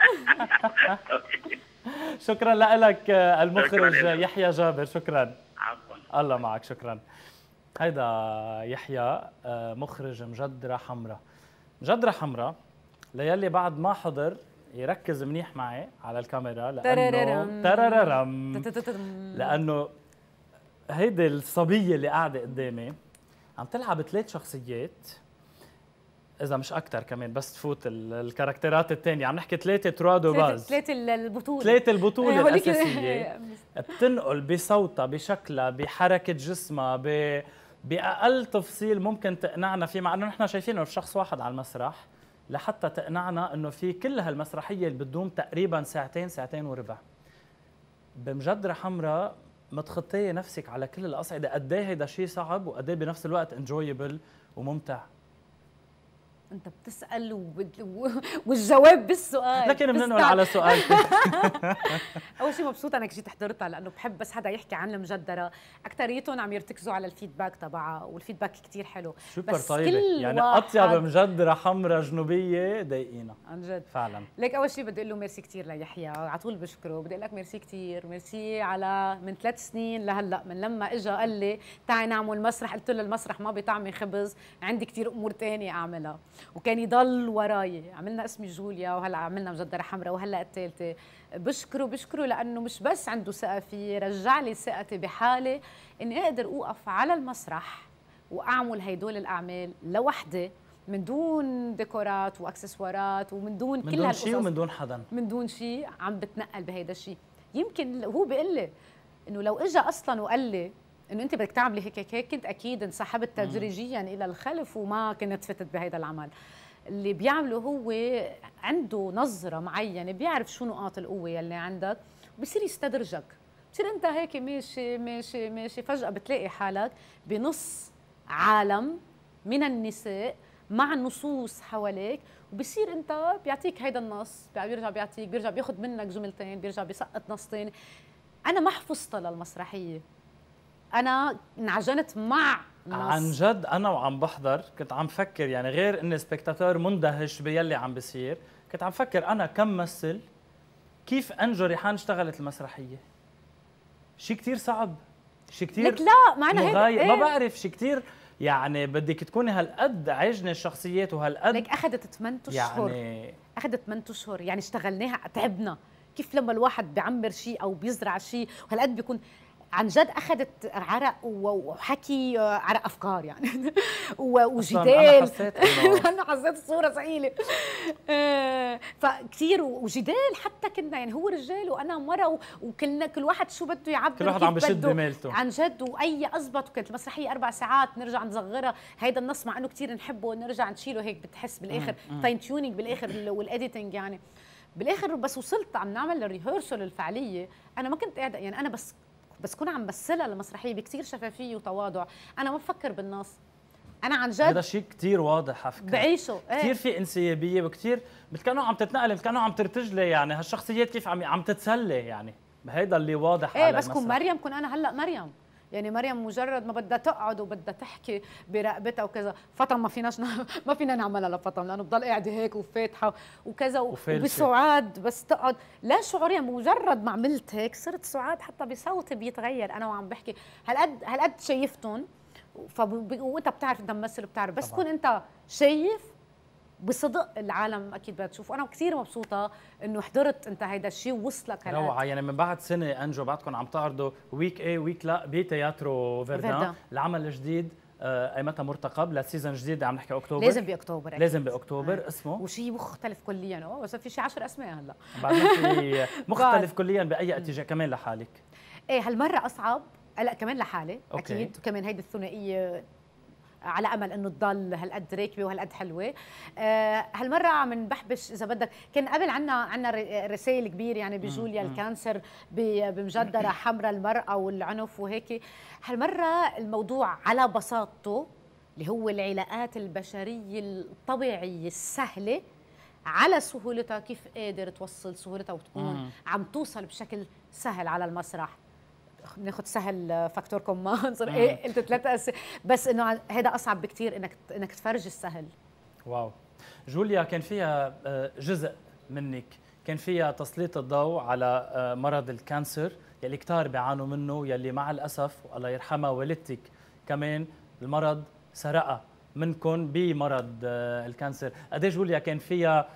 شكرا لك المخرج يحيى جابر، شكرا. عفوا. الله معك، شكرا. هيدا يحيى مخرج مجدرة حمراء. مجدرة حمراء ليلي بعد ما حضر يركز منيح معي على الكاميرا، لانه ترررم لانه هيدي الصبيه اللي قاعده قدامي عم تلعب ثلاث شخصيات اذا مش اكثر كمان، بس تفوت الكاركترات الثانيه. عم نحكي ثلاثه تراد وباز، ثلاثه البطوله ثلاثه البطوله الاساسيه، بتنقل بصوتها، بشكلها، بحركه جسمها، ب باقل تفصيل ممكن تقنعنا فيه، مع انه نحن شايفين انه في شخص واحد على المسرح، لحتى تقنعنا انه في كل هالمسرحيه اللي بتدوم تقريبا ساعتين ساعتين وربع. بمجدرة حمراء متخطيه نفسك على كل الاصعده، قد ايه هيدا شيء صعب وقد ايه بنفس الوقت انجويبل وممتع. انت بتسال وب... والجواب بالسؤال، لكن بننقل على سؤال. اول شيء مبسوطه انك جيت حضرتها، لانه بحب بس حدا يحكي عن المجدره، اكثريتهم عم يرتكزوا على الفيدباك تبعها، والفيدباك كثير حلو. سوبر طيبه يعني، اطيب مجدره حمراء جنوبيه ضايقينا عن جد فعلا. ليك اول شيء بدي اقول له ميرسي كثير ليحيى، على طول بشكره، بدي اقول لك ميرسي كثير، ميرسي على من ثلاث سنين لهلا، من لما اجى قال لي تعي نعمل مسرح، قلت له المسرح ما بيطعمي خبز، عندي كثير امور ثانيه اعملها، وكان يضل وراي. عملنا اسمي جوليا، وهلا عملنا مجدرة حمراء، وهلا الثالثه. بشكره بشكره لانه مش بس عنده ثقه فيي، رجع لي ثقتي بحالي اني اقدر اوقف على المسرح واعمل هيدول الاعمال لوحدي، من دون ديكورات واكسسوارات، ومن دون كل هالقصص، من دون شيء ومن دون حدا، من دون شيء، عم بتنقل بهيدا الشيء. يمكن هو بيقول لي انه لو اجى اصلا وقال لي انه انت بدك تعملي هيك هيك هيك، كنت اكيد انسحبت تدريجيا الى الخلف وما كنت فتت بهيدا العمل. اللي بيعمله هو عنده نظره معينه، بيعرف شو نقاط القوه يلي عندك، وبصير يستدرجك، بصير انت هيك ماشي ماشي ماشي، فجاه بتلاقي حالك بنص عالم من النساء مع النصوص حواليك، وبصير انت بيعطيك هيدا النص، بيرجع بيعطيك، بيرجع بياخذ منك جملتين، بيرجع بيسقط نصتين. انا ما حفظتها للمسرحيه، انا انعجنت مع نص. عن جد انا وعم بحضر كنت عم فكر، يعني غير اني سبكتاتور مندهش بيلي عم بيصير، كنت عم فكر انا كممثل كيف انجو ريحان اشتغلت المسرحيه. شيء كثير صعب، شيء كثير لك لا معنا هيك ايه؟ ما بعرف، شيء كثير يعني بدك تكوني هالقد عاجنه الشخصيات وهالقد. لك اخذت ثمانية اشهر، يعني اخذت ثمانية اشهر، يعني اشتغلناها، تعبنا. كيف لما الواحد بيعمر شيء او بيزرع شيء وهالقد بيكون عن جد اخذت عرق وحكي عرق افكار يعني وجدال. انا حسيت انه انا حسيت الصوره ثقيله. فكثير وجدال، حتى كنا يعني هو رجال وانا مره، وكلنا كل واحد شو بده يعبر، كل واحد عم بشد بميلته عن جد. واي ازبط، وكانت المسرحيه اربع ساعات نرجع نصغرها هيدا النص، مع انه كثير نحبه نرجع نشيله هيك، بتحس بالاخر فاين تيونينج بالاخر والاديتنج يعني بالاخر. بس وصلت عم نعمل الريهرسل الفعليه، انا ما كنت قاعده يعني، انا بس بس كون عم بمثلها المسرحيه بكثير شفافيه وتواضع، انا ما بفكر بالنص، انا عن جد هذا شيء كثير واضح على فكره، بعيشه كثير ايه؟ في انسيابيه، وكثير مثل كانه عم تتنقل، مثل كانه عم ترتجلي يعني هالشخصيات كيف عم عم تتسلى يعني، هيدا اللي واضح ايه على بس كون مريم، كون انا هلا مريم يعني، مريم مجرد ما بدها تقعد وبدها تحكي برقبتها وكذا، فطن ما فيناش ما فينا نعملها لفطن، لانه بضل قاعده هيك وفاتحه وكذا، وبسعاد بس تقعد لا شعوريا، مجرد ما عملت هيك صرت سعاد، حتى بصوتي بيتغير انا وعم بحكي. هالقد هالقد شايفتهم، وانت بتعرف انت ممثل بتعرف، بس تكون انت شايف بصدق العالم اكيد بدها تشوف. وانا كثير مبسوطه انه حضرت انت هيدا الشيء ووصلك هالقد. روعه يعني، من بعد سنه انجو بعدكم عم تعرضوا ويك ايه ويك لا بتياترو فيردان، العمل الجديد آه ايمتى مرتقب لسيزون جديد، عم نحكي اكتوبر، لازم باكتوبر أكيد. لازم باكتوبر آه. اسمه وشيء مختلف كليا، اه بس في شيء عشر اسماء هلا بعدين في مختلف كليا باي اتجاه كمان لحالك؟ ايه هالمره اصعب، لا كمان لحالي أوكي. اكيد، وكمان هيدي الثنائيه على امل انه تضل هالقد راكبه وهالقد حلوه. آه هالمره عم نبحبش اذا بدك، كان قبل عنا عنا رسائل كبير يعني بجوليا مم. الكانسر، بمجدره حمراء المراه والعنف وهيك. هالمره الموضوع على بساطته اللي هو العلاقات البشريه الطبيعيه السهله على سهولتها، كيف قادر توصل سهولتها وتكون مم. عم توصل بشكل سهل على المسرح. بناخذ سهل فاكتور كومان، صار ايه قلت ثلاث اسئله، بس انه هذا اصعب بكثير انك انك تفرج السهل. واو. جوليا، كان فيها جزء منك كان فيها تسليط الضوء على مرض الكانسر يلي كثار بيعانوا منه، يلي مع الاسف الله يرحمها والدتك كمان المرض سرقها منكم بمرض الكانسر. قد ايه جوليا كان فيها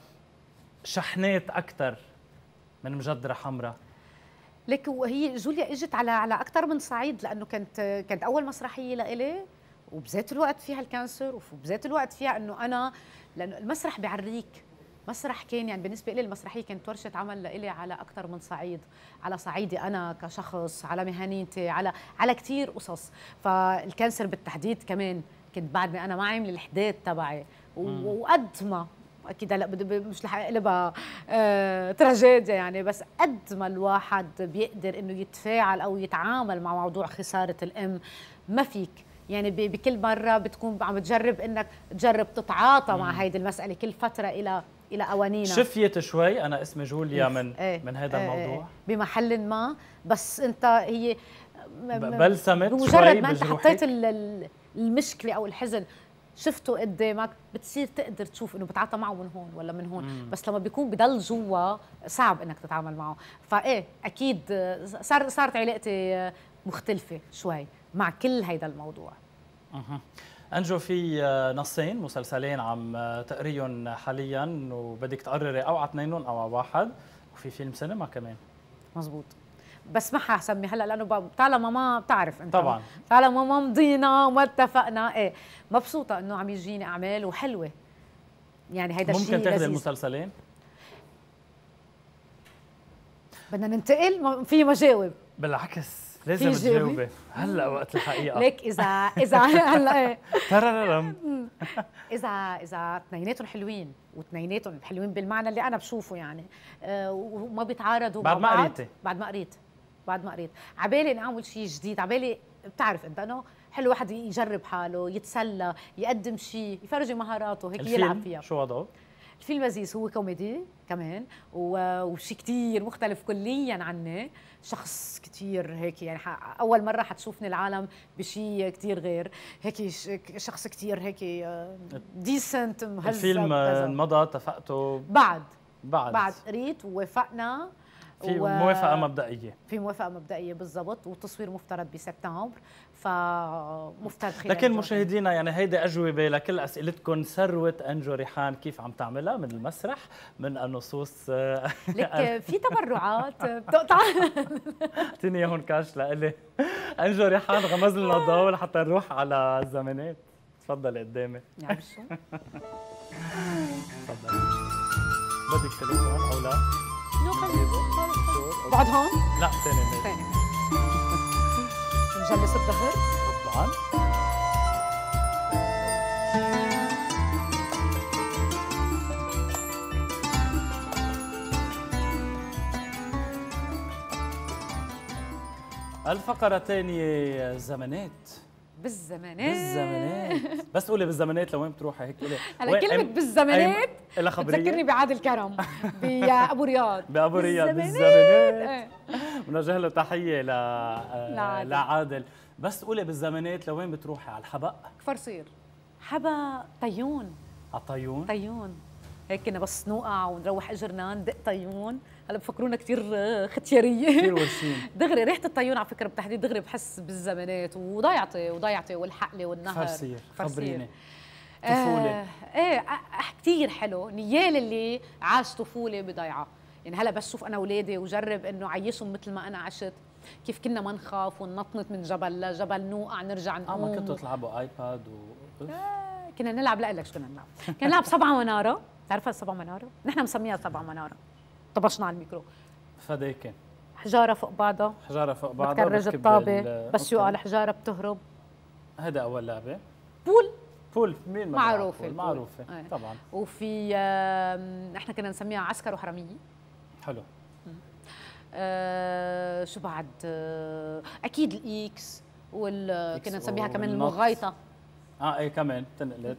شحنات اكثر من مجدره حمراء؟ لك وهي جوليا اجت على على اكثر من صعيد، لانه كانت كانت اول مسرحيه لإلي، وبذات الوقت فيها الكانسر، وبذات الوقت فيها انه انا، لانه المسرح بيعريك، مسرح كان يعني بالنسبه لي المسرحيه كانت ورشه عمل لإلي على اكثر من صعيد، على صعيدي انا كشخص، على مهنيتي، على على كثير قصص. فالكانسر بالتحديد كمان كنت بعدني انا ما عامله الحداد تبعي، وقد ما اكيد هلا مش رح اقلبها آه تراجيديا يعني، بس قد ما الواحد بيقدر انه يتفاعل او يتعامل مع موضوع خساره الام، ما فيك يعني بكل مره بتكون عم تجرب انك تجرب تتعاطى مع هيدي المساله كل فتره الى الى قوانينها. شفيت شوي انا اسمي جوليا من ايه من هذا ايه الموضوع بمحل ما، بس انت هي بلسمت بمجرد ما انت حطيت المشكله او الحزن شفته قدامك، بتصير تقدر تشوف انه بتعاطى معه من هون ولا من هون. مم. بس لما بيكون بضل جوا صعب انك تتعامل معه. فايه اكيد صار صارت علاقتي مختلفه شوي مع كل هيدا الموضوع. اها انجو، في نصين مسلسلين عم تقريهم حاليا، وبدك تقرري او على اثنينهم او على واحد، وفي فيلم سينما كمان. مزبوط، بس ما حاسمي هلا لانه طالما ما بتعرف انت، طبعا طالما ما مضينا وما اتفقنا. ايه مبسوطه انه عم يجيني اعمال وحلوه يعني، هيدا الشيء ممكن تاخذي المسلسلين؟ بدنا ننتقل في مجاوب؟ بالعكس لازم تجاوبي هلا وقت الحقيقه. ليك اذا اذا هلا ايه ترررم اذا اذا اثنيناتهم حلوين، واثنيناتهم حلوين بالمعنى اللي انا بشوفه يعني، آه وما بيتعارضوا بعد ما قريتي؟ بعد ما قريت بعد ما قريت عبالي نعمل شيء جديد، عبالي بتعرف انت انه حلو واحد يجرب حاله، يتسلى، يقدم شيء، يفرجي مهاراته هيك، يلعب فيها. شو وضعه؟ الفيلم لذيذ، هو كوميدي كمان وشيء كتير مختلف كليا عني، شخص كتير هيك يعني، اول مره حتشوفني العالم بشيء كتير غير هيك، شخص كتير هيك ديسنت مهذب. الفيلم انمضى اتفقتوا بعد بعد بعد قريت ووافقنا، في و... موافقه مبدئيه في موافقه مبدئيه بالضبط، والتصوير مفترض بسبتمبر، فمفترض خلال لكن مشاهدينا يعني هيدي اجوبه لكل اسئلتكم. ثروه انجو ريحان كيف عم تعملها من المسرح، من النصوص لك في تبرعات بتقطع. اعطيني هون كاش لإلي. انجو ريحان غمز لنا الضوء لحتى نروح على الزمانات. تفضلي قدامي. نعم شو؟ تفضلي. بدك تليفون او لا؟ نو خليه بعد هون؟ لا ثاني ثاني نجلس الظهر؟ طبعا. الفقرة الثانية زمانات. بالزمانات بالزمانات بس قولي بالزمانات لوين بتروحي هيك قولي. هلا كلمة بالزمانات بتذكرني بعادل كرم بأبو رياض. بأبو رياض بالزمانات. بنوجه له تحية ل لعادل. بس قولي بالزمانات لوين بتروحي؟ على الحبق؟ كفر صير. حبق طيون. على طيون؟ طيون هيك كنا بس نوقع ونروح اجرنا ندق طيون. هلا بفكرونا كثير ختياريه كثير ورشين. دغري ريحه الطيون على فكره بالتحديد دغري بحس بالزمانات وضيعتي وضيعتي والحقله والنهر. فرسير خبريني طفوله. آه ايه كثير حلو. نيال اللي عاش طفوله بضيعه. يعني هلا بس شوف انا اولادي وجرب انه عيشهم مثل ما انا عشت، كيف كنا ما نخاف وننطنط من جبل لجبل، نوقع نرجع نقوم. اه ما كنتوا تلعبوا ايباد و آه كنا نلعب. لا لك شو كنا نلعب؟ كنا نلعب سبعة مناره. بتعرفها سبعة مناره؟ نحن مسميها سبعة مناره. طبشنا على الميكرو. فداكن حجاره فوق بعضها. حجاره فوق بعضها بتكرج الطابه بس يقال حجاره بتهرب. هذا اول لعبه. بول. بول مين معروفه معروفه طبعا. وفي احنا كنا نسميها عسكر وحراميه. حلو. آه شو بعد؟ آه اكيد الاكس وال كنا نسميها كمان المغايطه. اه ايه كمان تنقلي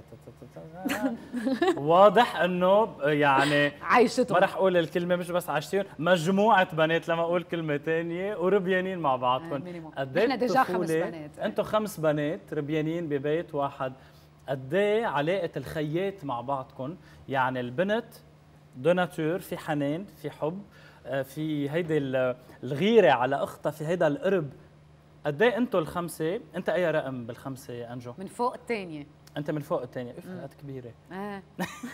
واضح انه يعني عايشتهم. ما رح اقول الكلمه مش بس عايشتهم، مجموعه بنات لما اقول كلمه ثانيه وربيانين مع بعضكم. قد ايه؟ احنا ديجا خمس بنات. انتم خمس بنات ربيانين ببيت واحد. قد ايه علاقه الخيات مع بعضكم؟ يعني البنت دوناتور، في حنان، في حب، في هيدي الغيره على اختها، في هيدا القرب. قد ايه انتم الخمسه؟ انت اي رقم بالخمسه يا انجو؟ من فوق الثانيه. انت من فوق الثانيه. اف قد كبيره. اه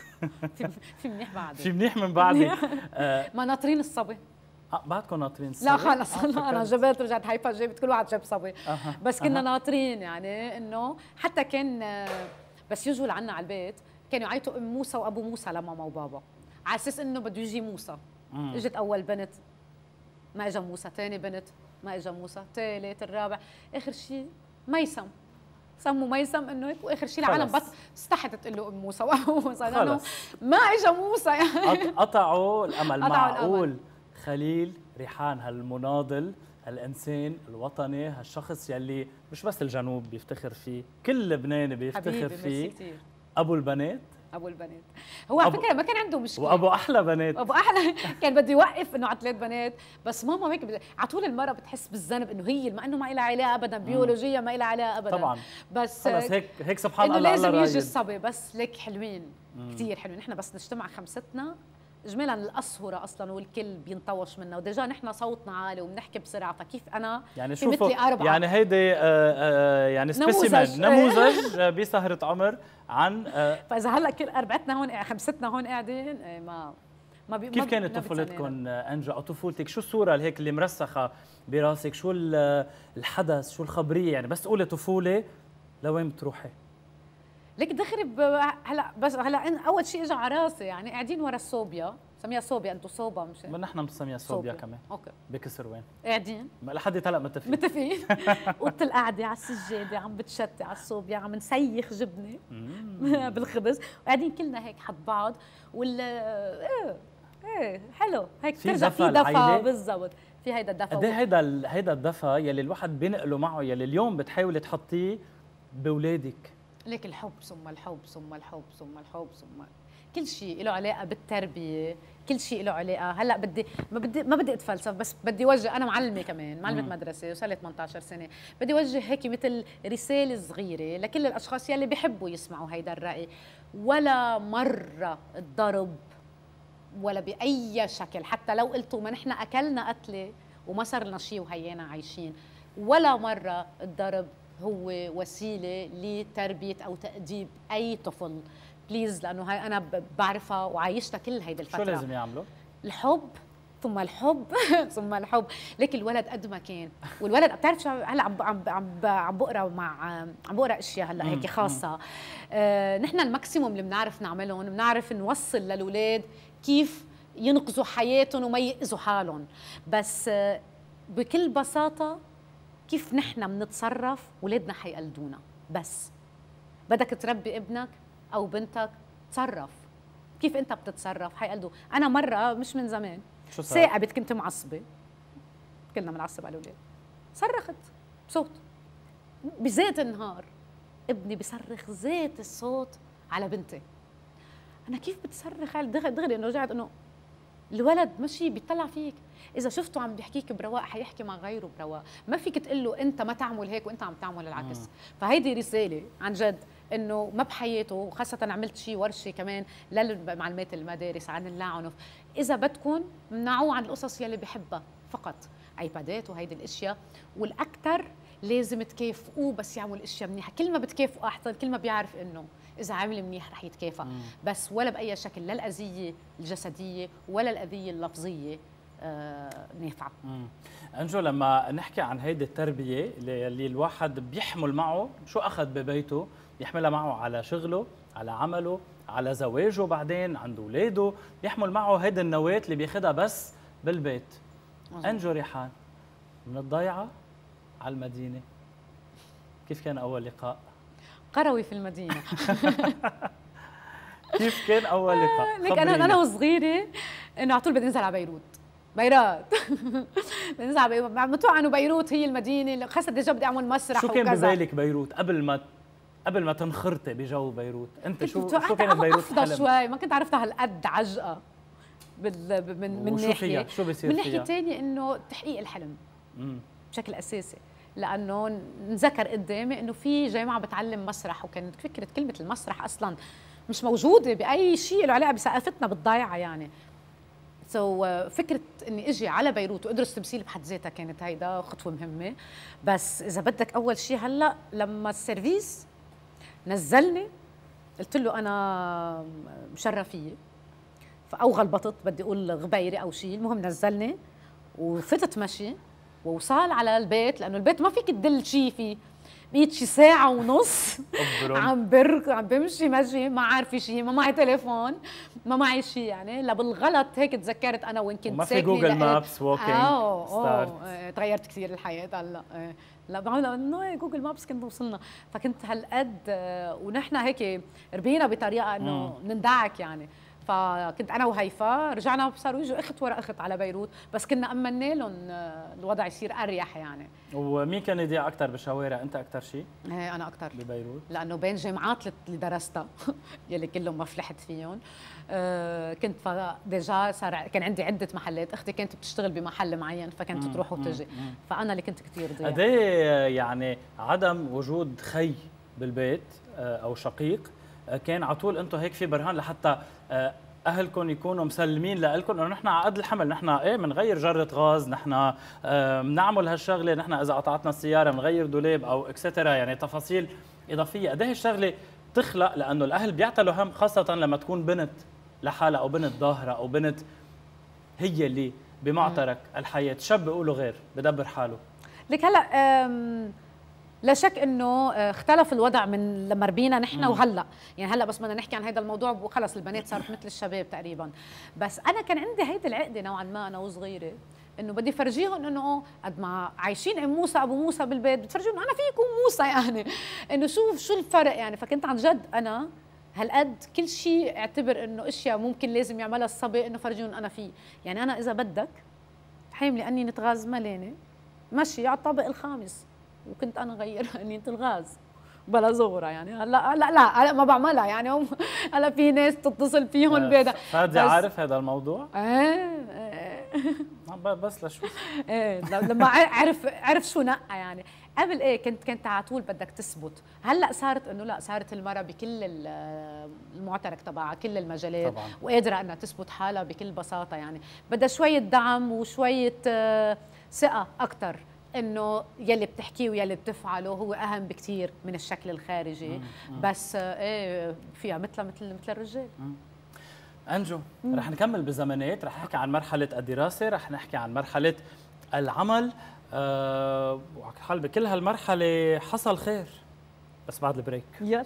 في في منيح بعدي. في منيح من بعدي. آه ما ناطرين الصبي. اه بعدكم ناطرين الصبي؟ لا خلص آه انا جبت رجعت هيفا جابت كل واحد جاب صبي. آه. بس كنا آه. ناطرين يعني انه حتى كان بس يجوا لعنا على البيت كانوا يعيطوا ام موسى وابو موسى لماما وبابا على اساس انه بده يجي موسى. مم. اجت اول بنت ما اجى موسى، ثاني بنت ما اجى موسى، ثالث، الرابع، اخر شيء ميسم. سموا ميسم انه هيك، واخر شيء العالم بس استحت تقول له ام موسى وابو موسى لانه ما اجى موسى يعني. قطعوا الامل. معقول خليل ريحان هالمناضل، هالانسان الوطني، هالشخص يلي مش بس الجنوب بيفتخر فيه، كل لبنان بيفتخر فيه، ابو البنات. ابو البنات هو على فكره ما كان عنده مشكله، وابو احلى بنات. ابو احلى كان بده يوقف انه على ثلاث بنات، بس ماما هيك بد... على طول المراه بتحس بالذنب انه هي مع انه ما لها علاقه ابدا بيولوجيا، ما لها علاقه ابدا طبعا. بس خلص هيك هيك سبحان الله لازم الله يجي الصبي. بس ليك حلوين كثير حلوين. نحن بس نجتمع خمستنا اجمالا الاسهره اصلا والكل بينطوش منا، وديجا نحن صوتنا عالي وبنحكي بسرعه، فكيف انا يعني في مثلي اربعه يعني هيدي آه آه يعني سبيسيمن نموذج بسهره عمر عن آه فاذا هلا كل اربعتنا هون خمستنا هون قاعدين ما ما بي كيف ما كانت طفولتكم انجو او طفولتك؟ شو الصوره هيك اللي مرسخه براسك؟ شو الحدث؟ شو الخبريه؟ يعني بس قولي طفوله لوين بتروحي؟ ليك دغري هلا بس هلا اول شيء اجى على راسي يعني قاعدين ورا الصوبيا، سميها صوبيا انتم صوبا مش؟ ما نحن بنسميها صوبيا كمان. اوكي بكسر وين؟ قاعدين لحد هلا متفقين متفقين اوضه القعده على السجاده عم بتشتي على الصوبيا، عم نسيخ جبنه بالخبز، وقاعدين كلنا هيك حد بعض وال ايه ايه حلو هيك ترجع في دفى. بالضبط في هيدا الدفى. قد ايه هيدا هيدا الدفى يلي الواحد بينقله معه، يلي اليوم بتحاولي تحطيه باولادك؟ ليك الحب ثم الحب ثم الحب ثم الحب ثم كل شيء له علاقه بالتربيه، كل شيء له علاقه. هلا بدي ما بدي ما بدي اتفلسف، بس بدي اوجه، انا معلمه كمان، معلمه مم. مدرسه وصار لي ثمانية عشر سنه، بدي اوجه هيك مثل رساله صغيره لكل الاشخاص يلي بيحبوا يسمعوا هيدا الراي. ولا مره الضرب ولا باي شكل، حتى لو قلتوا ما نحن اكلنا قتله وما صار لنا شيء وهينا عايشين، ولا مره الضرب هو وسيله لتربيه او تاديب اي طفل بليز، لانه هاي انا بعرفها وعايشتها كل هيدي الفتره. شو لازم يعملوا؟ الحب ثم الحب ثم الحب. ليك الولد قد ما كان، والولد بتعرف شو هلا عم عم عم عم بقرا مع عم بقرا اشياء هلا هيك خاصه. آه نحن الماكسيموم اللي بنعرف نعملهم بنعرف نوصل للاولاد كيف ينقذوا حياتهم وما يأذوا حالهم، بس آه بكل بساطه كيف نحن بنتصرف اولادنا حيقلدونا. بس بدك تربي ابنك او بنتك تصرف كيف انت بتتصرف حيقلدوا. انا مره مش من زمان ثاقبت، كنت معصبه، كلنا بنعصب على الاولاد، صرخت بصوت بذات النهار، ابني بصرخ ذات الصوت على بنتي. انا كيف بتصرخ على دغري دغري انه رجعت انه الولد ماشي بيطلع فيك، اذا شفته عم بيحكيك برواق حيحكي مع غيره برواق، ما فيك تقول له انت ما تعمل هيك وانت عم تعمل العكس. فهيدي رساله عن جد انه ما بحياته، وخاصه عملت شيء ورشه كمان للمعلمات المدارس عن اللاعنف، اذا بدكم منعوه عن القصص يلي بحبها فقط، ايبادات وهيدي الاشياء، والاكثر لازم تكافئوه بس يعمل اشياء منيحه، كل ما بتكافئه احسن، كل ما بيعرف انه اذا عمل منيح رح يتكافئ، بس ولا باي شكل لا الاذيه الجسديه ولا الاذيه اللفظيه آه نافعه. انجو، لما نحكي عن هيدي التربيه اللي الواحد بيحمل معه شو اخذ ببيته بيحملها معه على شغله، على عمله، على زواجه، بعدين عند اولاده، بيحمل معه هيدي النواه اللي بياخذها بس بالبيت. أوه. انجو ريحان، من الضيعه على المدينه، كيف كان اول لقاء؟ قروي في المدينه. كيف كان اول لقاء؟ لك انا انا وصغيره انه على طول بدي انزل على بيروت. بيروت بدي انزل على بيروت، متوقع انه بيروت هي المدينه، خاصه ديجا بدي اعمل مسرح وكذا. شو كان وكذا. ببالك بيروت قبل ما قبل ما تنخرطي بجو بيروت؟ انت شو شو كانت بيروت؟ افضل شوي، ما كنت عرفتها هالقد عجقه بال من من ناحيه فيها؟ شو بيصير من فيها؟ ناحيه ثانيه انه تحقيق الحلم مم. بشكل اساسي، لانه نذكر قدامي انه في جامعه بتعلم مسرح، وكانت فكره كلمه المسرح اصلا مش موجوده باي شيء له علاقه بثقافتنا بالضيعه يعني. سو so, فكره اني اجي على بيروت وادرس تمثيل بحد ذاتها كانت هيدا خطوه مهمه. بس اذا بدك اول شيء هلا لما السيرفيس نزلني قلت له انا مشرفيه او غلبطت بدي اقول غبيري او شيء، المهم نزلني وفتت مشي ووصال على البيت، لانه البيت ما فيك تدل شيء فيه، بقيت شي ساعة ونص عم برك عم بمشي مشي، ما عارفة شيء، ما معي تليفون، ما معي شيء يعني، لا بالغلط هيك تذكرت انا وين كنت ساكنة. ما في جوجل مابس ووكينج اه اه تغيرت كثير الحياة هلا. لا بعمل انه جوجل مابس كنت وصلنا، فكنت هالقد ونحن هيك ربينا بطريقة انه نندعك يعني. فكنت انا وهيفا رجعنا صاروا يجوا اخت ورا اخت على بيروت، بس كنا امنا لهم الوضع يصير اريح يعني. ومين كان يضيع اكثر بالشوارع؟ انت اكثر شيء؟ ايه انا اكثر ببيروت، لانه بين جامعات اللي درستها يلي كلهم ما فلحت فيهم. آه كنت ديجا صار كان عندي عده محلات، اختي كانت بتشتغل بمحل معين فكانت مم تروح وتجي، مم فانا اللي كنت كثير ضيع. قد ايه يعني عدم وجود خي بالبيت او شقيق كان على طول انتم هيك في برهان لحتى اهلكم يكونوا مسلمين لكم انه نحن على قد الحمل، نحن ايه بنغير جره غاز، نحن بنعمل هالشغله، نحن اذا قطعتنا السياره بنغير دولاب او اكسترا، يعني تفاصيل اضافيه. قد ايه الشغله تخلق، لانه الاهل بيعتلوا هم، خاصه لما تكون بنت لحالها او بنت ظاهره او بنت هي اللي بمعترك الحياه، شاب بيقولوا غير بدبر حاله. لك هلا لا شك انه اختلف الوضع من لما ربينا نحن وهلا، يعني هلا بس بدنا نحكي عن هذا الموضوع وخلص البنات صارت مثل الشباب تقريبا. بس انا كان عندي هيدي العقده نوعا ما انا وصغيره، انه بدي فرجيهم انه قد ما عايشين ام موسى ابو موسى بالبيت بتفرجيهم انا فيكم موسى يعني، انه شوف شو الفرق يعني. فكنت عن جد انا هالقد كل شيء اعتبر انه اشياء ممكن لازم يعملها الصبي انه فرجيهم انا فيه. يعني انا اذا بدك حامله اني نتغاز ملانه مشي على الطابق الخامس، وكنت انا غير انية الغاز بلا زغرة يعني. هلا لا لا هلا ما بعملها يعني، هم هلا في ناس تتصل فيهم بهذا. فادي عارف هذا الموضوع؟ ايه ايه بس لشوف ايه لما عرف عرف شو نقى يعني. قبل ايه كنت كنت على طول بدك تثبت، هلا صارت انه لا، صارت المراه بكل المعترك تبعها كل المجالات طبعا. وقادره انها تثبت حالها بكل بساطه، يعني بدها شويه دعم وشويه ثقه اكثر انه يلي بتحكيه ويلي بتفعله هو اهم بكثير من الشكل الخارجي. مم. مم. بس ايه فيها مثل مثل مثل الرجال. مم. أنجو، رح نكمل بزمانات، رح نحكي عن مرحله الدراسه، رح نحكي عن مرحله العمل، أه وعلى حال بكل هالمرحله حصل خير، بس بعد البريك. يلا.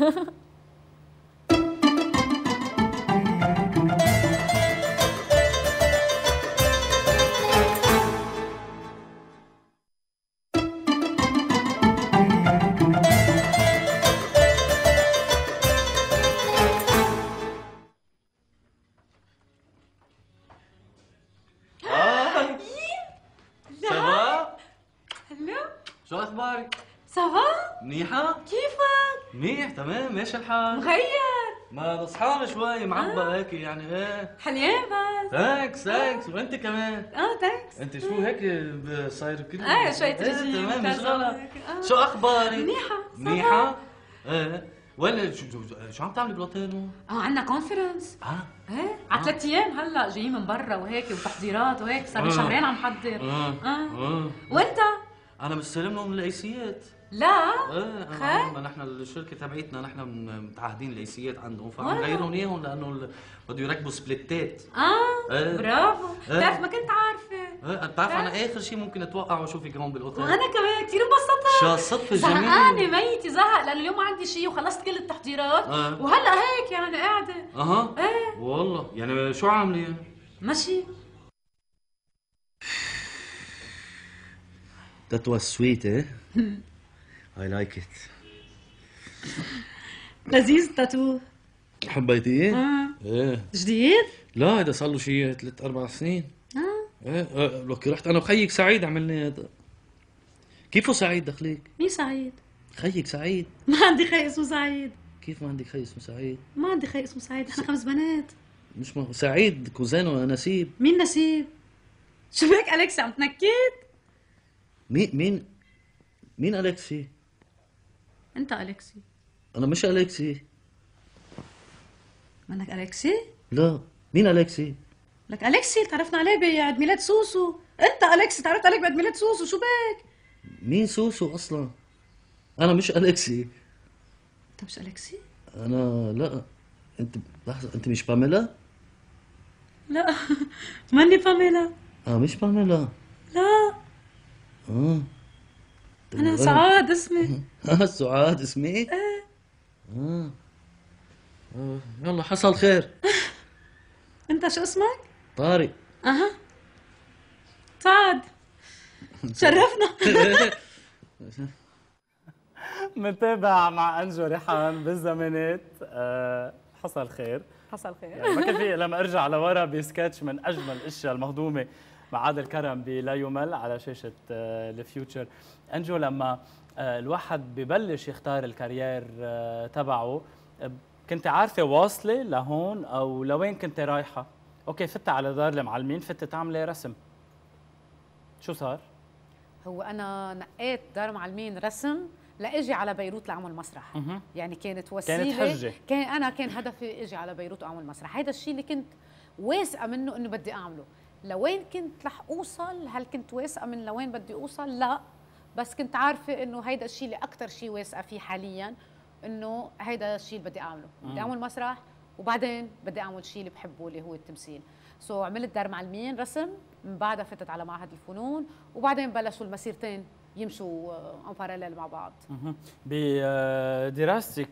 شو اخبارك؟ سافا؟ منيحة؟ كيفك؟ منيح تمام ماشي الحال. مغير؟ ما بصحان شوي معبى آه. هيك يعني ايه حليان بس. ثانكس ثانكس آه. وانت كمان. اه ثانكس. انت شو هيك صاير كل اه شوي ترجيم. ايه تمام مش غلط. آه. شو اخبارك؟ منيحة. منيحة؟ ايه وين شو شو عم تعملي بالاوتيل؟ اه عندنا كونفرنس. اه ايه على ثلاث ايام هلا جايين من برا وهيك وتحضيرات وهيك، صار لي شهرين عم حضر. اه اه وانت؟ انا مستلم لهم الايسيات. لا ايه ما نحن الشركه تبعتنا نحن متعهدين الايسيات عندهم، فعم نغيرهم اياهم لانه بده يركبوا سبليتات. اه ايه. برافو. ايه. بتعرف ما كنت عارفه. ايه بتعرف انا اخر شيء ممكن اتوقع واشوفك هون بالاوتيل. وانا كمان كثير انبسطت. شو الصدفه الجميله. زهقانه ميتي زهق لانه اليوم ما عندي شيء وخلصت كل التحضيرات. اه. وهلا هيك يعني قاعده. اها ايه والله يعني شو عامله؟ ماشي. That was sweet, eh? I like it. لذيذ تاتو. حبيتيه؟ اه. ايه. جديد؟ لا هذا صار له شيء ثلاث أربع سنين. اه. ايه اه لك رحت أنا وخيك سعيد عملنا هذا. كيفه سعيد دخليك؟ مين سعيد؟ خيك سعيد. ما عندي خي اسمه سعيد. كيف ما عندك خي اسمه سعيد؟ ما عندي خي اسمه سعيد، احنا خمس بنات. مش ما سعيد كوزينه نسيب. مين نسيب؟ شو بك أليكسي عم تنكد؟ مين مين مين أليكسي؟ أنت أليكسي. أنا مش أليكسي. منك أليكسي؟ لا مين أليكسي؟ لك أليكسي تعرفنا عليه بعيد ميلاد سوسو. أنت أليكسي تعرفت عليك بعيد ميلاد سوسو، شو بك؟ مين سوسو أصلا؟ أنا مش أليكسي. أنت مش أليكسي؟ أنا لا. أنت لحظة أنت مش باميلا؟ لا ماني باميلا. آه مش باميلا. لا اه أنا سعاد اسمي. اه سعاد اسمي؟ ايه. اه اه يلا حصل خير. أنت شو اسمك؟ طارق. أها سعاد شرفنا. متابع مع أنجو ريحان بالزمانات. أه حصل خير. حصل خير. يعني ما كان في لما ارجع لورا بسكتش من اجمل الاشياء المهضومه مع عادل كرم بلا يمل على شاشه الفيوتشر. انجو لما الواحد ببلش يختار الكارير تبعه، كنت عارفه واصله لهون او لوين كنت رايحه؟ اوكي فت على دار المعلمين، فت تعملي رسم، شو صار؟ هو انا نقيت دار معلمين رسم لاجي على بيروت لاعمل مسرح. مه. يعني كانت وسيله، كانت حجه. كان انا كان هدفي اجي على بيروت واعمل مسرح، هذا الشيء اللي كنت واثقه منه انه بدي اعمله. لوين كنت رح اوصل، هل كنت واثقه من لوين بدي اوصل؟ لا، بس كنت عارفه انه هيدا الشيء اللي اكثر شيء واثقه فيه حاليا، انه هيدا الشيء اللي بدي اعمله. مم. بدي اعمل مسرح وبعدين بدي اعمل شيء اللي بحبه اللي هو التمثيل. سو عملت دار معلمين رسم، من بعدها فتت على معهد الفنون، وبعدين بلشوا المسيرتين يمشوا ان باراليل مع بعض. بدراستك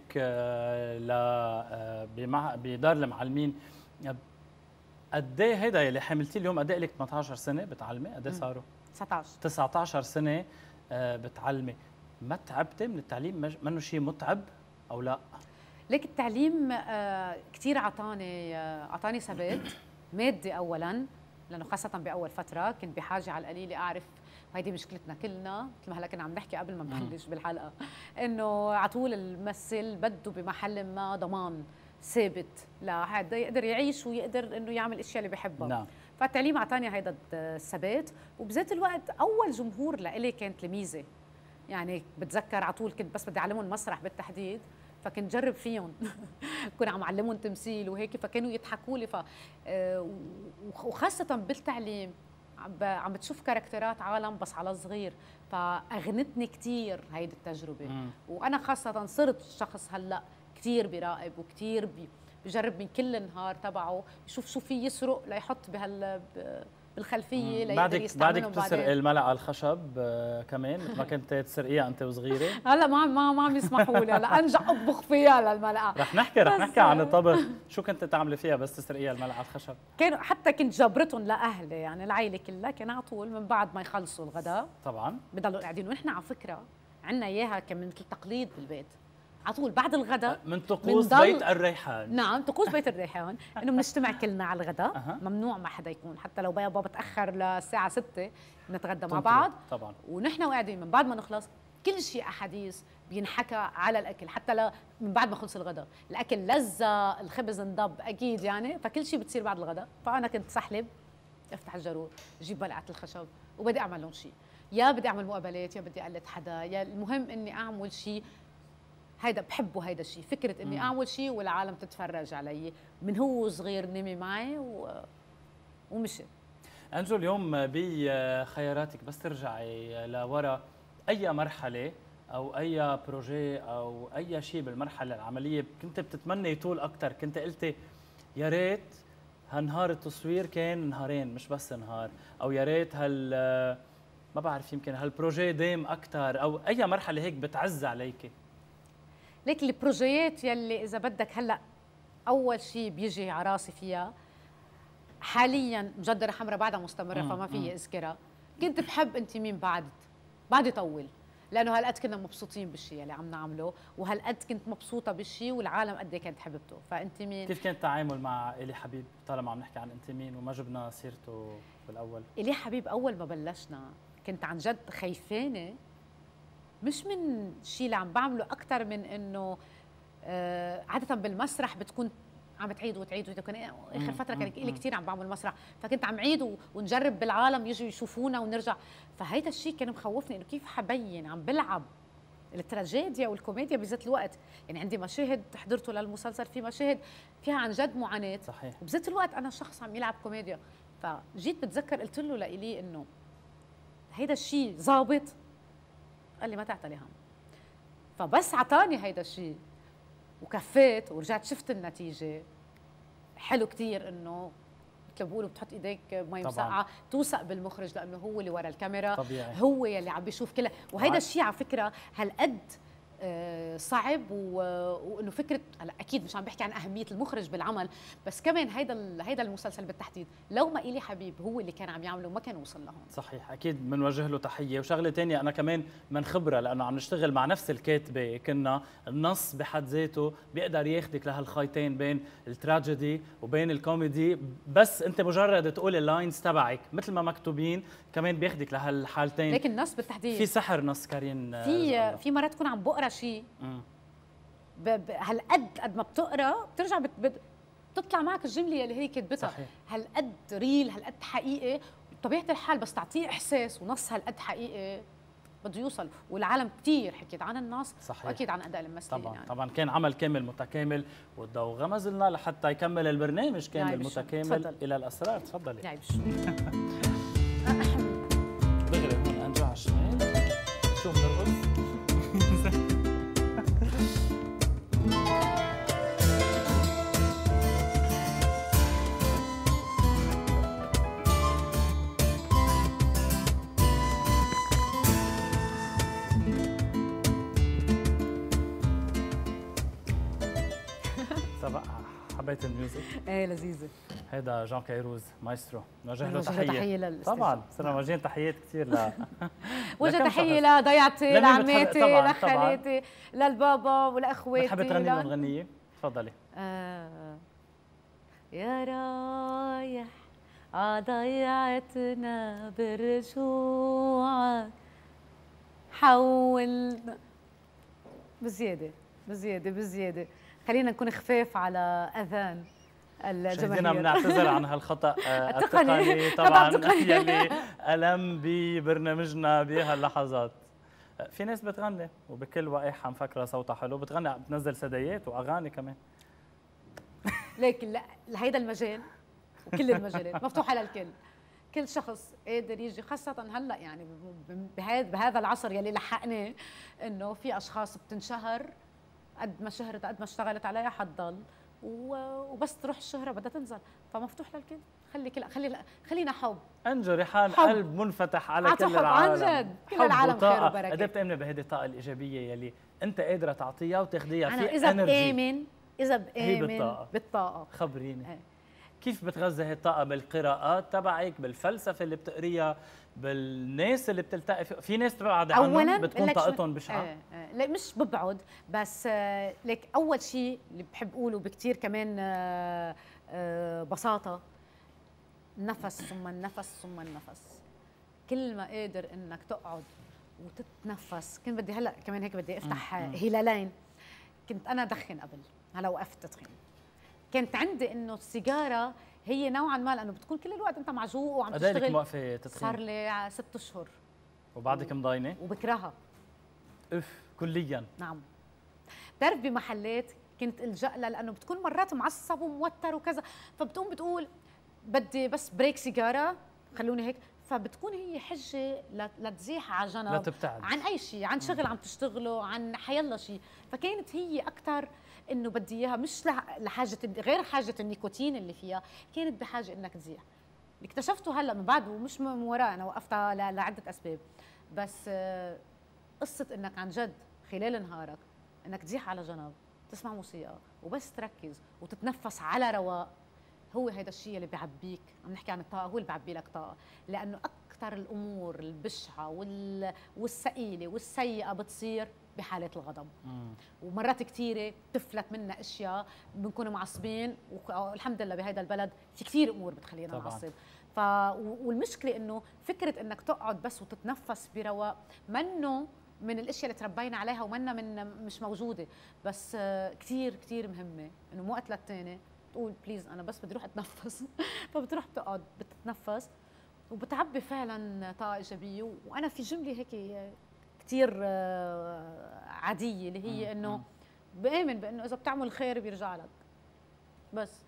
بدار المعلمين قد ايه هيدا اللي حملتيه اليوم؟ قد ايه لك ثمانية عشر سنه بتعلمي؟ قد ايه صاروا؟ تسعة عشر تسعة عشر سنه بتعلمي. ما تعبتي من التعليم؟ منه شيء متعب او لا؟ ليك التعليم كثير اعطاني اعطاني ثبات مادي اولا، لانه خاصه باول فتره كنت بحاجه على القليله اعرف، وهيدي مشكلتنا كلنا مثل ما هلا كنا عم نحكي قبل ما نبلش بالحلقه، انه على طول الممثل بده بمحل ما ضمان ثابت لحتى يقدر يعيش ويقدر انه يعمل الاشياء اللي بحبها. نعم. فالتعليم اعطاني هيدا الثبات، وبذات الوقت اول جمهور لإلي كان تلاميذي. يعني بتذكر على طول كنت بس بدي اعلمهم مسرح بالتحديد، فكنت جرب فيهم كنت عم علمهم تمثيل وهيك، فكانوا يضحكوا لي. ف وخاصه بالتعليم عم بتشوف كاركترات عالم بس على صغير، فاغنتني كثير هيدي التجربه. مم. وانا خاصه صرت شخص هلا كثير بيراقب وكثير بي بجرب من كل النهار تبعه يشوف شو في يسرق ليحط بهال بالخلفيه ليقدر يستعملهم. بعدك تسرق الملعقه الخشب آه كمان ما كنت تسرقيها انت وصغيره؟ هلا ما ما ما عم يسمحوا لي، هلا انجح اطبخ فيها للملعقه. رح نحكي رح نحكي عن الطبخ، شو كنت تعملي فيها بس تسرقيها الملعقه الخشب؟ كانوا حتى كنت جبرتهم لاهلي، يعني العائله كلها كان على طول من بعد ما يخلصوا الغداء طبعا بضلوا قاعدين، ونحن على فكره عندنا اياها كمان مثل تقليد بالبيت، على طول بعد الغداء من طقوس بيت الريحان. نعم طقوس بيت الريحان انه بنجتمع كلنا على الغداء. أه. ممنوع ما حدا يكون، حتى لو بابا بتاخر للساعه ستة نتغدى مع بعض طبعا، ونحن قاعدين من بعد ما نخلص كل شيء احاديث بينحكى على الاكل، حتى ل... من بعد ما خلص الغداء الاكل لذة، الخبز انضب اكيد يعني، فكل شيء بتصير بعد الغداء. فانا كنت سحلب افتح الجارور اجيب بلعه الخشب وبدي اعمل لهم شيء، يا بدي اعمل مقابلات يا بدي اقلد حدا، يا المهم اني اعمل شيء. هيدا بحبه هيدا الشيء، فكره اني اعمل شيء والعالم تتفرج علي. من هو صغير نمي معي و... ومشي. انجو اليوم بخياراتك بس ترجعي لورا، اي مرحله او اي بروجي او اي شيء بالمرحله العمليه كنت بتتمني يطول اكثر؟ كنت قلتي يا ريت هالنهار التصوير كان نهارين مش بس نهار، او يا ريت هال ما بعرف يمكن هالبروجي دايم اكثر، او اي مرحله هيك بتعز عليكي؟ ليك البروجيات يلي اذا بدك هلا اول شيء بيجي على راسي فيها حاليا مجدره حمراء بعدها مستمره فما في اذكرها. كنت بحب انت مين بعد بعد يطول، لانه هالقد كنا مبسوطين بالشيء اللي عم نعمله، وهالقد كنت مبسوطه بالشيء والعالم قد ايه كانت حببته. فانت مين؟ كيف كان التعامل مع إلي حبيب طالما عم نحكي عن انت مين وما جبنا سيرته بالاول؟ إلي حبيب اول ما بلشنا كنت عن جد خايفانه، مش من شيء اللي عم بعمله اكثر من انه آه عاده بالمسرح بتكون عم تعيد وتعيد وتعيد. كان اخر فتره كان لي كثير عم بعمل مسرح، فكنت عم عيد ونجرب بالعالم يجوا يشوفونا ونرجع. فهيدا الشيء كان مخوفني انه كيف حبين عم بلعب التراجيديا والكوميديا بذات الوقت. يعني عندي مشاهد حضرته للمسلسل في مشاهد فيها عن جد معاناه صحيح، وبذات الوقت انا شخص عم يلعب كوميديا. فجيت بتذكر قلت له لإلي انه هيدا الشيء ظابط، قال لي ما تعتلي هم. فبس عطاني هيدا الشيء وكفيت ورجعت شفت النتيجه. حلو كثير انه مثل ما بيقولوا بتحط ايديك بمي مسقعه، توثق بالمخرج لانه هو اللي ورا الكاميرا طبيعي. هو يلي عم بيشوف كلها. وهيدا الشيء على فكره هالقد صعب، وانه فكره هلا اكيد مش عم بحكي عن اهميه المخرج بالعمل، بس كمان هيدا هيدا المسلسل بالتحديد لو ما إلي حبيب هو اللي كان عم يعمله ما كان وصل لهون. صحيح، اكيد بنوجه له تحيه. وشغله ثانيه انا كمان من خبره لانه عم نشتغل مع نفس الكاتبه، كنا النص بحد ذاته بيقدر ياخذك لهالخيطين بين التراجيدي وبين الكوميدي، بس انت مجرد تقول اللاينز تبعك مثل ما مكتوبين كمان بياخذك لهالحالتين. لكن النص بالتحديد في سحر نص كارين. في في مرات تكون عم بقرا شيء هالقد قد ما بتقرا بترجع بت بت بتطلع معك الجمله اللي هي كتبتها هالقد ريل هالقد حقيقي بطبيعه الحال، بس تعطيه احساس ونص هالقد حقيقي بده يوصل. والعالم كثير حكيت عن النص صحيح. واكيد عن اداء الممثلين طبعا يعني. طبعا كان عمل كامل متكامل، والضوء غمز لنا لحتى يكمل البرنامج كامل متكامل. تفضل. الى الاسرار تفضلي. جايب شو دغري هون انجو على الشمال شو بنرقص. حبيت الميوزك؟ ايه لذيذه. هيدا جان كيروز مايسترو، نوجه له تحيه. تحيه طبعا صرنا موجهين تحيات كثير ل وجه تحيه لضيعتي لعماتي لخالاتي للبابا ولاخواتي. بتحبي تغني لهم غنيه؟ تفضلي. آه يا رايح عضيعتنا برجوعك حولنا بزياده بزياده بزياده. خلينا نكون خفاف على اذان الجماهير. مشاهدينا بنعتذر عن هالخطا التقني طبعا يلي ألم ببرنامجنا بهاللحظات. في ناس بتغني وبكل وقاحة مفكرة صوتها حلو، بتغني بتنزل سديات واغاني كمان. لكن لا، هيدا المجال وكل المجالات مفتوحه للكل. كل شخص قادر يجي، خاصة هلا يعني بهذا بهذا العصر يلي لحقناه، انه في اشخاص بتنشهر قد ما شهرت قد ما اشتغلت عليها حتضل، وبس تروح الشهرة بدها تنزل، فمفتوح للكل. خلي كل خلي خلينا حب. انجو ريحان قلب منفتح على كل حب العالم. عن جد، كل العالم خير وبركة. قد ايه بتامني بهيدي الطاقة الإيجابية يلي أنت قادرة تعطيها وتاخديها؟ أنا في إذا energy. بآمن إذا بآمن بالطاقة. بالطاقة. خبريني ايه. كيف بتغذي هي الطاقة؟ بالقراءات تبعك، بالفلسفة اللي بتقريها، بالناس اللي بتلتقي في, في ناس بتبعد عنهم بتكون طاقتهم بشعة. ايه ايه. لا مش ببعد، بس آه لك أول شيء اللي بحب أقوله بكتير كمان آه آه بساطة، نفس ثم النفس ثم النفس. كل ما قادر انك تقعد وتتنفس. كنت بدي هلا كمان هيك بدي افتح هلالين. كنت انا دخن قبل، هلا وقفت تدخين. كانت عندي انه السيجاره هي نوعا ما، لانه بتكون كل الوقت انت معجوق وعم تشتغل. قد ايه موقفه تدخين؟ صار لي ست اشهر. وبعدك مضاينه؟ وبكرهها. اف كليا. نعم. بتعرف بمحلات كنت الجا لها لانه بتكون مرات معصب وموتر وكذا، فبتقوم بتقول بدي بس بريك سيجاره، خلوني هيك. فبتكون هي حجه لتزيح على جنب، لا تبتعد عن اي شيء، عن شغل عم تشتغله، عن حيلا شيء. فكانت هي اكثر انه بدي اياها، مش لحاجه غير حاجه النيكوتين اللي فيها، كانت بحاجه انك تزيح. اللي اكتشفته هلا من بعد ومش من وراء، انا وقفتها لعده اسباب، بس قصه انك عن جد خلال نهارك انك تزيح على جنب، تسمع موسيقى وبس تركز وتتنفس على رواق، هو هيدا الشيء اللي بيعبيك. عم نحكي عن الطاقه، هو اللي بيعبي لك طاقه، لانه اكثر الامور البشعه وال... والثقيله والسيئه بتصير بحالات الغضب. مم. ومرات كثيره بتفلت منا اشياء، بنكون معصبين، والحمد لله بهذا البلد في كثير امور بتخلينا نعصب. ف والمشكله انه فكره انك تقعد بس وتتنفس برواق منه من الاشياء اللي تربينا عليها ومنا من مش موجوده، بس كثير كثير مهمه انه مو وقت للتاني تقول بليز انا بس بدي اروح اتنفس. فبتروح بتقعد بتتنفس وبتعبي فعلا طاقه ايجابيه. وانا في جمله هيك كثير عاديه اللي هي انه بآمن بانه اذا بتعمل الخير بيرجع لك. بس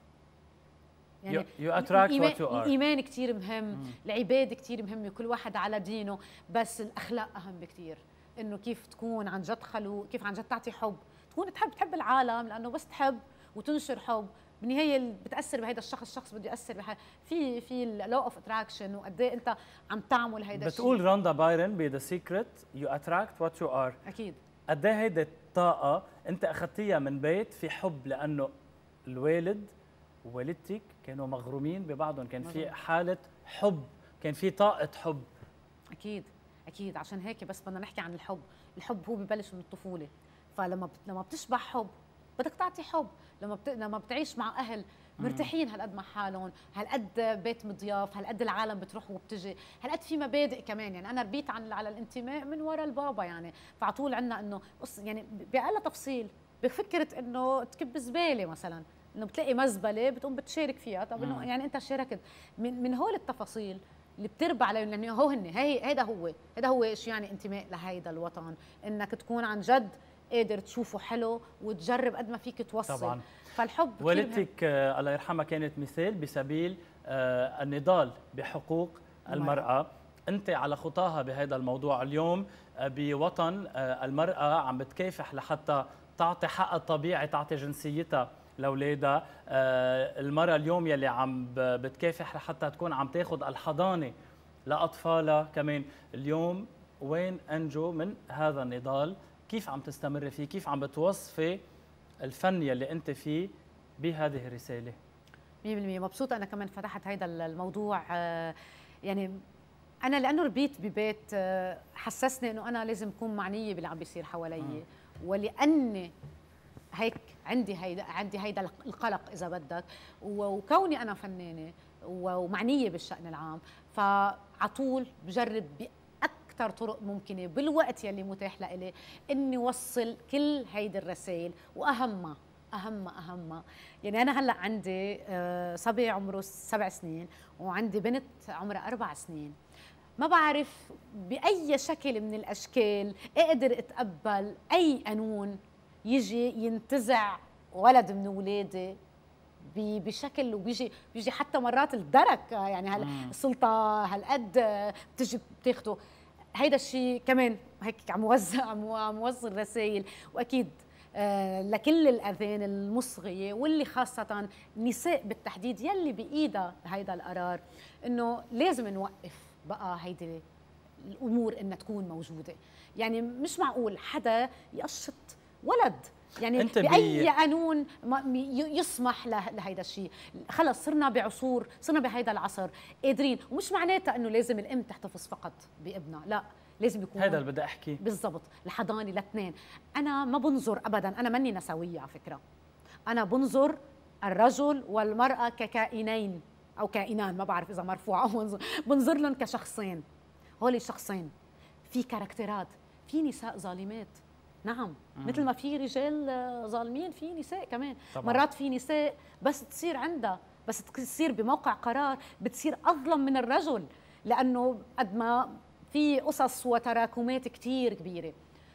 يعني يو اتراكت وات يو ار. الايمان كثير مهم، العباده كثير مهمه، كل واحد على دينه، بس الاخلاق اهم بكثير. انه كيف تكون عن جد خلوق، كيف عن جد تعطي حب، تكون تحب تحب العالم، لانه بس تحب وتنشر حب بالنهايه بتاثر بهيدا الشخص، الشخص بده ياثر بها في في اللو اوف اتراكشن، وقد ايه انت عم تعمل هيدا الشيء. بتقول روندا بايرن بذا سيكريت يو اتراكت وات يو ار. اكيد. قد ايه هيدي الطاقه انت اخذتيها من بيت في حب، لانه الوالد ووالدتك كانوا مغرومين ببعضهم، كان في حاله حب، كان في طاقه حب. اكيد اكيد. عشان هيك بس بدنا نحكي عن الحب. الحب هو ببلش من الطفوله، فلما بت... لما بتشبع حب بدك تعطي حب. لما بت... لما بتعيش مع اهل مرتاحين هالقد مع حالهم، هالقد بيت مضياف، هالقد العالم بتروح وبتجي، هالقد في مبادئ كمان. يعني انا ربيت عن على الانتماء من وراء البابا، يعني فعطول عندنا انه يعني باقل تفصيل بفكره انه تكب زباله مثلا، انه بتلاقي مزبله بتقوم بتشارك فيها. طب انه يعني انت شاركت من من هول التفاصيل اللي بتربى عليهم، لانه هو هن هي هيدا هو هيدا هو ايش يعني انتماء لهيدا الوطن، انك تكون عن جد قادر تشوفه حلو وتجرب قد ما فيك توصل. طبعا. فالحب والدتك آه الله يرحمها كانت مثال بسبيل آه النضال بحقوق المرأة. انت على خطاها بهذا الموضوع اليوم آه بوطن آه المرأة عم بتكافح لحتى تعطي حقها الطبيعي، تعطي جنسيتها لاولادها. آه المرأة اليوم يلي عم بتكافح لحتى تكون عم تاخذ الحضانة لاطفالها كمان. اليوم وين انجو من هذا النضال؟ كيف عم تستمر فيه؟ كيف عم بتوصفي الفن يلي انت فيه بهذه الرساله؟ مية بالمية مبسوطه انا كمان فتحت هيدا الموضوع. يعني انا لانه ربيت ببيت حسسني انه انا لازم اكون معنيه باللي عم بيصير حوالي، ولاني هيك عندي هيدا عندي هيدا القلق اذا بدك، وكوني انا فنانه ومعنيه بالشان العام، فعطول بجرب أكثر طرق ممكنة بالوقت يلي متاح لإلي إني وصل كل هيدي الرسائل. وأهمها أهمها أهمها يعني أنا هلأ عندي صبي عمره سبع سنين وعندي بنت عمرها أربع سنين. ما بعرف باي شكل من الاشكال اقدر اتقبل اي قانون يجي ينتزع ولد من اولادي بشكل، وبيجي بيجي حتى مرات الدرك، يعني هالسلطه هالقد بتجي بتاخده. هيدا الشيء كمان هيك عم وزع عم وصل رسائل، واكيد آه لكل الاذان المصغيه واللي خاصه النساء بالتحديد يلي بايدها هيدا القرار، انه لازم نوقف بقى هيدي الامور انها تكون موجوده. يعني مش معقول حدا يقشط ولد، يعني انت باي قانون يسمح لهيدا الشيء. خلص صرنا بعصور، صرنا بهيدا العصر قادرين، ومش معناتها انه لازم الام تحتفظ فقط بابنها، لا لازم يكون هذا اللي بدي احكي بالضبط. الحضانه الاثنين. انا ما بنظر ابدا، انا ماني نسويه على فكره، انا بنظر الرجل والمراه ككائنين او كائنان، ما بعرف اذا مرفوع او منظر. بنظر لهم كشخصين، هول شخصين في كاركترات، في نساء ظالمات نعم، مم. مثل ما في رجال ظالمين في نساء كمان طبعا. مرات في نساء بس تصير عندها، بس تصير بموقع قرار بتصير اظلم من الرجل، لانه قد ما في قصص وتراكمات كثير كبيره.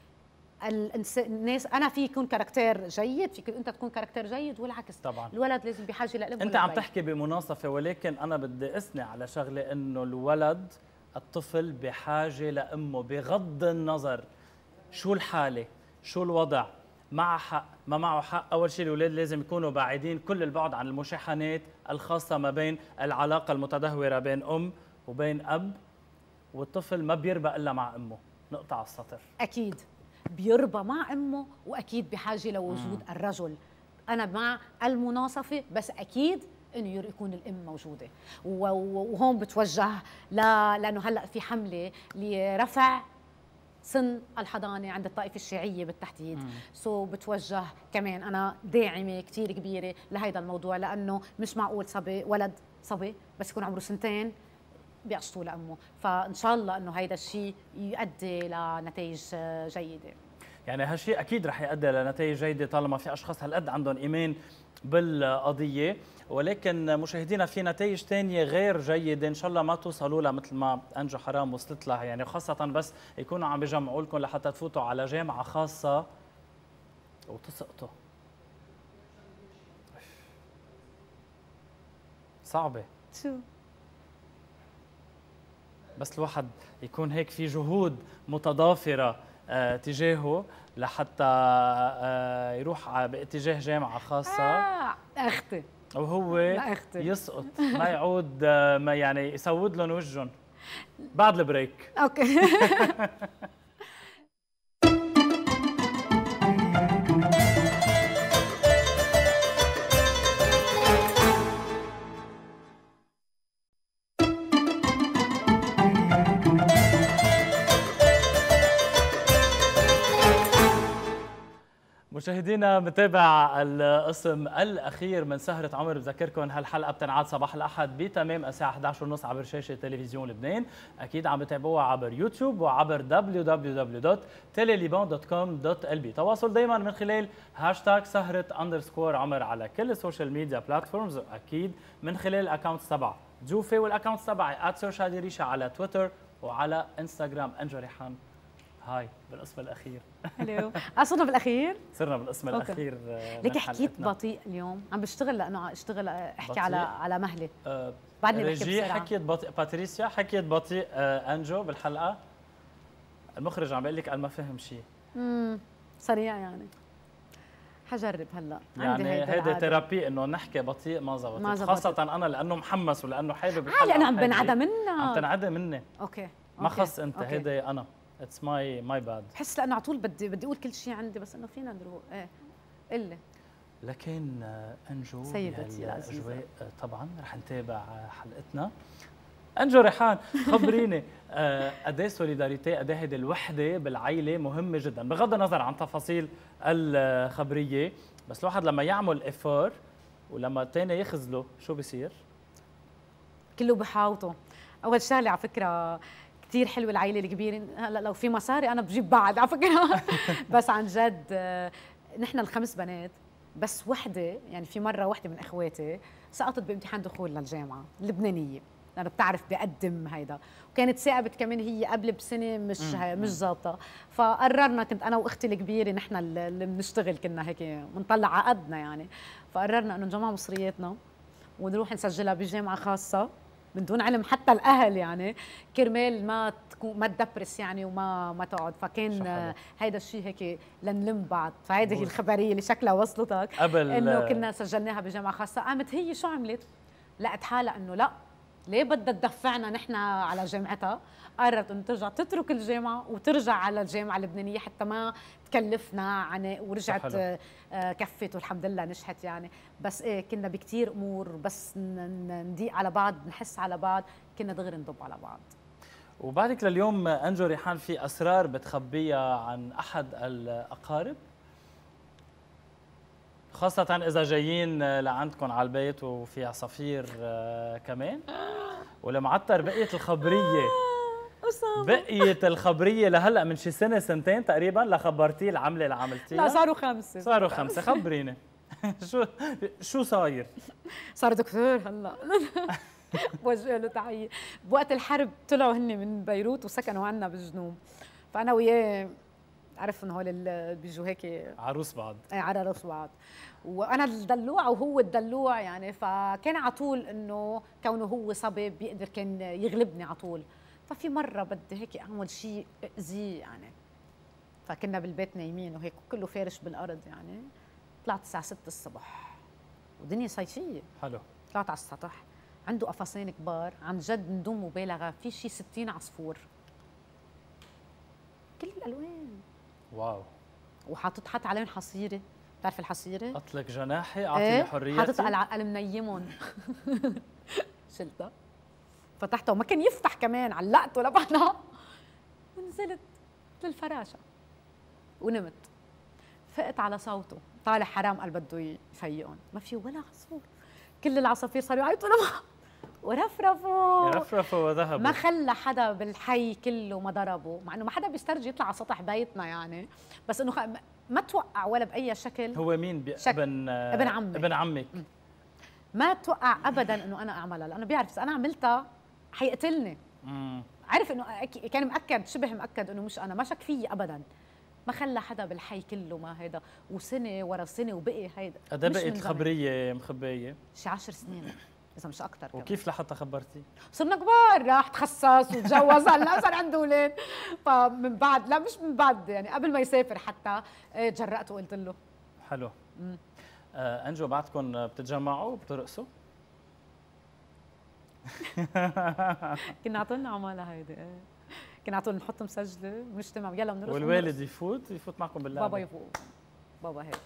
الناس انا في يكون كاركتير جيد، فيك انت تكون كاركتير جيد والعكس طبعا. الولد لازم بحاجه لألم. انت عم تحكي بمناصفه، ولكن انا بدي اثني على شغله، انه الولد الطفل بحاجه لامه بغض النظر شو الحاله شو الوضع، معه حق ما معه حق. اول شيء الاولاد لازم يكونوا بعيدين كل البعد عن المشاحنات الخاصه ما بين العلاقه المتدهوره بين ام وبين اب، والطفل ما بيربى الا مع امه، نقطه على السطر. اكيد بيربى مع امه، واكيد بحاجه لوجود مم. الرجل. انا مع المناصفه، بس اكيد انه يكون الام موجوده. وهون بتوجه ل... لانه هلا في حمله لرفع سن الحضانه عند الطائفه الشيعيه بالتحديد، سو so بتوجه كمان انا داعمه كثير كبيره لهيدا الموضوع، لانه مش معقول صبي ولد صبي بس يكون عمره سنتين بيقشطوا لامه. فان شاء الله انه هيدا الشيء يؤدي لنتائج جيده. يعني هالشيء اكيد رح يؤدي لنتائج جيده طالما في اشخاص هالقد عندهم ايمان بالقضيه، ولكن مشاهدينا في نتائج ثانيه غير جيده ان شاء الله ما توصلوا لها مثل ما انجو حرام وصلت لها، يعني خاصه بس يكونوا عم بيجمعوا لكم لحتى تفوتوا على جامعه خاصه وتسقطوا. صعبه شو بس الواحد يكون هيك في جهود متضافره آه تجاهه لحتى آه يروح باتجاه جامعه خاصه. آه اختي وهو يسقط ما يعود آه ما يعني يسود لهم وجههم بعد البريك. اوكي. مشاهدينا متابع القسم الاخير من سهره عمر، بذكركم هالحلقه بتنعاد صباح الاحد بتمام الساعه إحدى عشر وثلاثين عبر شاشه تلفزيون لبنان، اكيد عم بتابعوها عبر يوتيوب وعبر دبليو دبليو دبليو دوت تيلي ليبان دوت كوم دوت ال بي. تواصل دائما من خلال هاشتاج سهره اندرسكور عمر على كل السوشيال ميديا بلاتفورمز، واكيد من خلال الاكونت تبع جوفي والأكاونت تبعي @سورشادي ريشا على تويتر وعلى انستغرام. انجو ريحان هاي بالقسم الاخير. هلو صرنا بالاخير؟ صرنا بالقسم أوكي. الاخير. ليك حكيت بطيء اليوم، عم بشتغل لانه اشتغل احكي بطيء. على على مهلي. أه بعدني بحكي بسرعه. حكيت بطيء، باتريسيا حكيت بطيء، أه انجو بالحلقه. المخرج عم بيقول لك قال ما فهم شيء. امم سريع يعني. حجرب هلا. يعني هيدا ثيرابي انه نحكي بطيء ما زبطت، خاصه انا لانه محمس ولانه حابب الحلقه. لانه عم بنعدى منك. عم تنعدى مني. اوكي ما خص انت، هيدا انا اتس ماي ماي باد. بحس لانه على طول بدي بدي اقول كل شيء عندي، بس انه فينا نروق. ايه قلي. لكن انجو سيدتي العزيزه طبعا رح نتابع حلقتنا. انجو ريحان خبريني قد ايه سوليداريتي، قد ايه هيدي الوحده بالعائله مهمه جدا، بغض النظر عن تفاصيل الخبريه، بس الواحد لما يعمل افور ولما الثاني يخذله شو بصير؟ كله بحاوطه. اول شغله على فكره كثير حلوه العائله الكبيره، هلا لو في مصاري انا بجيب بعد على فكره. بس عن جد نحن الخمس بنات، بس وحده يعني في مره وحده من اخواتي سقطت بامتحان دخول للجامعه اللبنانيه، لانه بتعرف بقدم هيدا. وكانت ثاقبت كمان هي قبل بسنه مش مش ظابطه، فقررنا كنت انا واختي الكبيره نحن اللي بنشتغل كنا هيك بنطلع عقدنا يعني، فقررنا انه نجمع مصرياتنا ونروح نسجلها بجامعه خاصه من دون علم حتى الاهل يعني، كرمال ما تكون ما تدبرس يعني وما ما تقعد. فكان هيدا الشيء هيك لنلم بعض. فهيدي هي الخبريه اللي شكلها وصلتك قبل انه كنا سجلناها بجامعه خاصه. قامت هي شو عملت؟ لقت حالها انه لا، ليه بدها تدفعنا نحن على جامعتها؟ قررت انه ترجع تترك الجامعه وترجع على الجامعه اللبنانيه حتى ما تكلفنا عن، ورجعت آه كفت والحمد لله نجحت يعني. بس ايه كنا بكتير امور بس نضيق على بعض، نحس على بعض، كنا دغري نضب على بعض. وبعدك لليوم انجو ريحان في اسرار بتخبيها عن احد الاقارب؟ خاصة إذا جايين لعندكم على البيت وفي عصافير كمان، ولمعطر بقية الخبرية بقية الخبرية لهلا من شي سنة سنتين تقريبا لخبرتيه العملة اللي عملتيها؟ لا صاروا خمسة. صاروا خمسة، خبريني شو شو صاير؟ صار دكتور هلا بوجه له تحية. بوقت الحرب طلعوا هن من بيروت وسكنوا عنا بالجنوب، فأنا وياه عرف انه هول اللي بيجوا هيك عروس بعض. ايه عروس بعض، وانا الدلوع وهو الدلوع يعني، فكان على طول انه كونه هو صبي بيقدر كان يغلبني على طول. ففي مره بدي هيك اعمل شيء اذيه يعني، فكنا بالبيت نايمين وهيك كله فارش بالارض يعني. طلعت الساعه ستة الصبح ودنيا صيفيه. حلو. طلعت على السطح، عنده قفصين كبار عن جد من دون مبالغه، في شيء ستين عصفور كل الالوان. واو. وحاطط حط عليهم حصيره، بتعرف الحصيره؟ اطلق جناحي اعطيني ايه حريتي. حاططها على العقل منيمهم شلتها فتحتها وما كان يفتح كمان، علقته لبعضها ونزلت للفراشه ونمت. فقت على صوته طالع حرام قال بده يفيقهم، ما في ولا عصفور، كل العصافير صاروا يعيطوا لبعض ورفرفوا رفرفوا وذهبوا، ما خلى حدا بالحي كله ما ضربه، مع انه ما حدا بيسترجي يطلع على سطح بيتنا يعني، بس انه خ... ما توقع ولا باي شكل. هو مين بي... شك... ابن ابن عمي ابن عمك م. ما توقع ابدا انه انا اعملها، لانه بيعرف اذا انا عملتها حيقتلني. امم عارف انه أكي... كان مأكد شبه مأكد انه مش انا، ما شك فيي ابدا. ما خلى حدا بالحي كله ما هيدا، وسنه ورا سنه وبقي هيدا. قد بقيت الخبريه مخبيه؟ شي عشر سنين اذا مش اكثر. وكيف لحتى خبرتي؟ صرنا كبار، راح تخصص وتجوز هلا صار عنده اولاد. فمن بعد، لا مش من بعد يعني قبل ما يسافر حتى تجرأت وقلت له. حلو. آه انجو بعدكم بتتجمعوا وبترقصوا؟ كنا على طول نعملها هيدي، كنا على طول نحط مسجله ونجتمع يلا بنرقص. والوالد يفوت يفوت معكم باللعبه؟ بابا يفوت، بابا هيك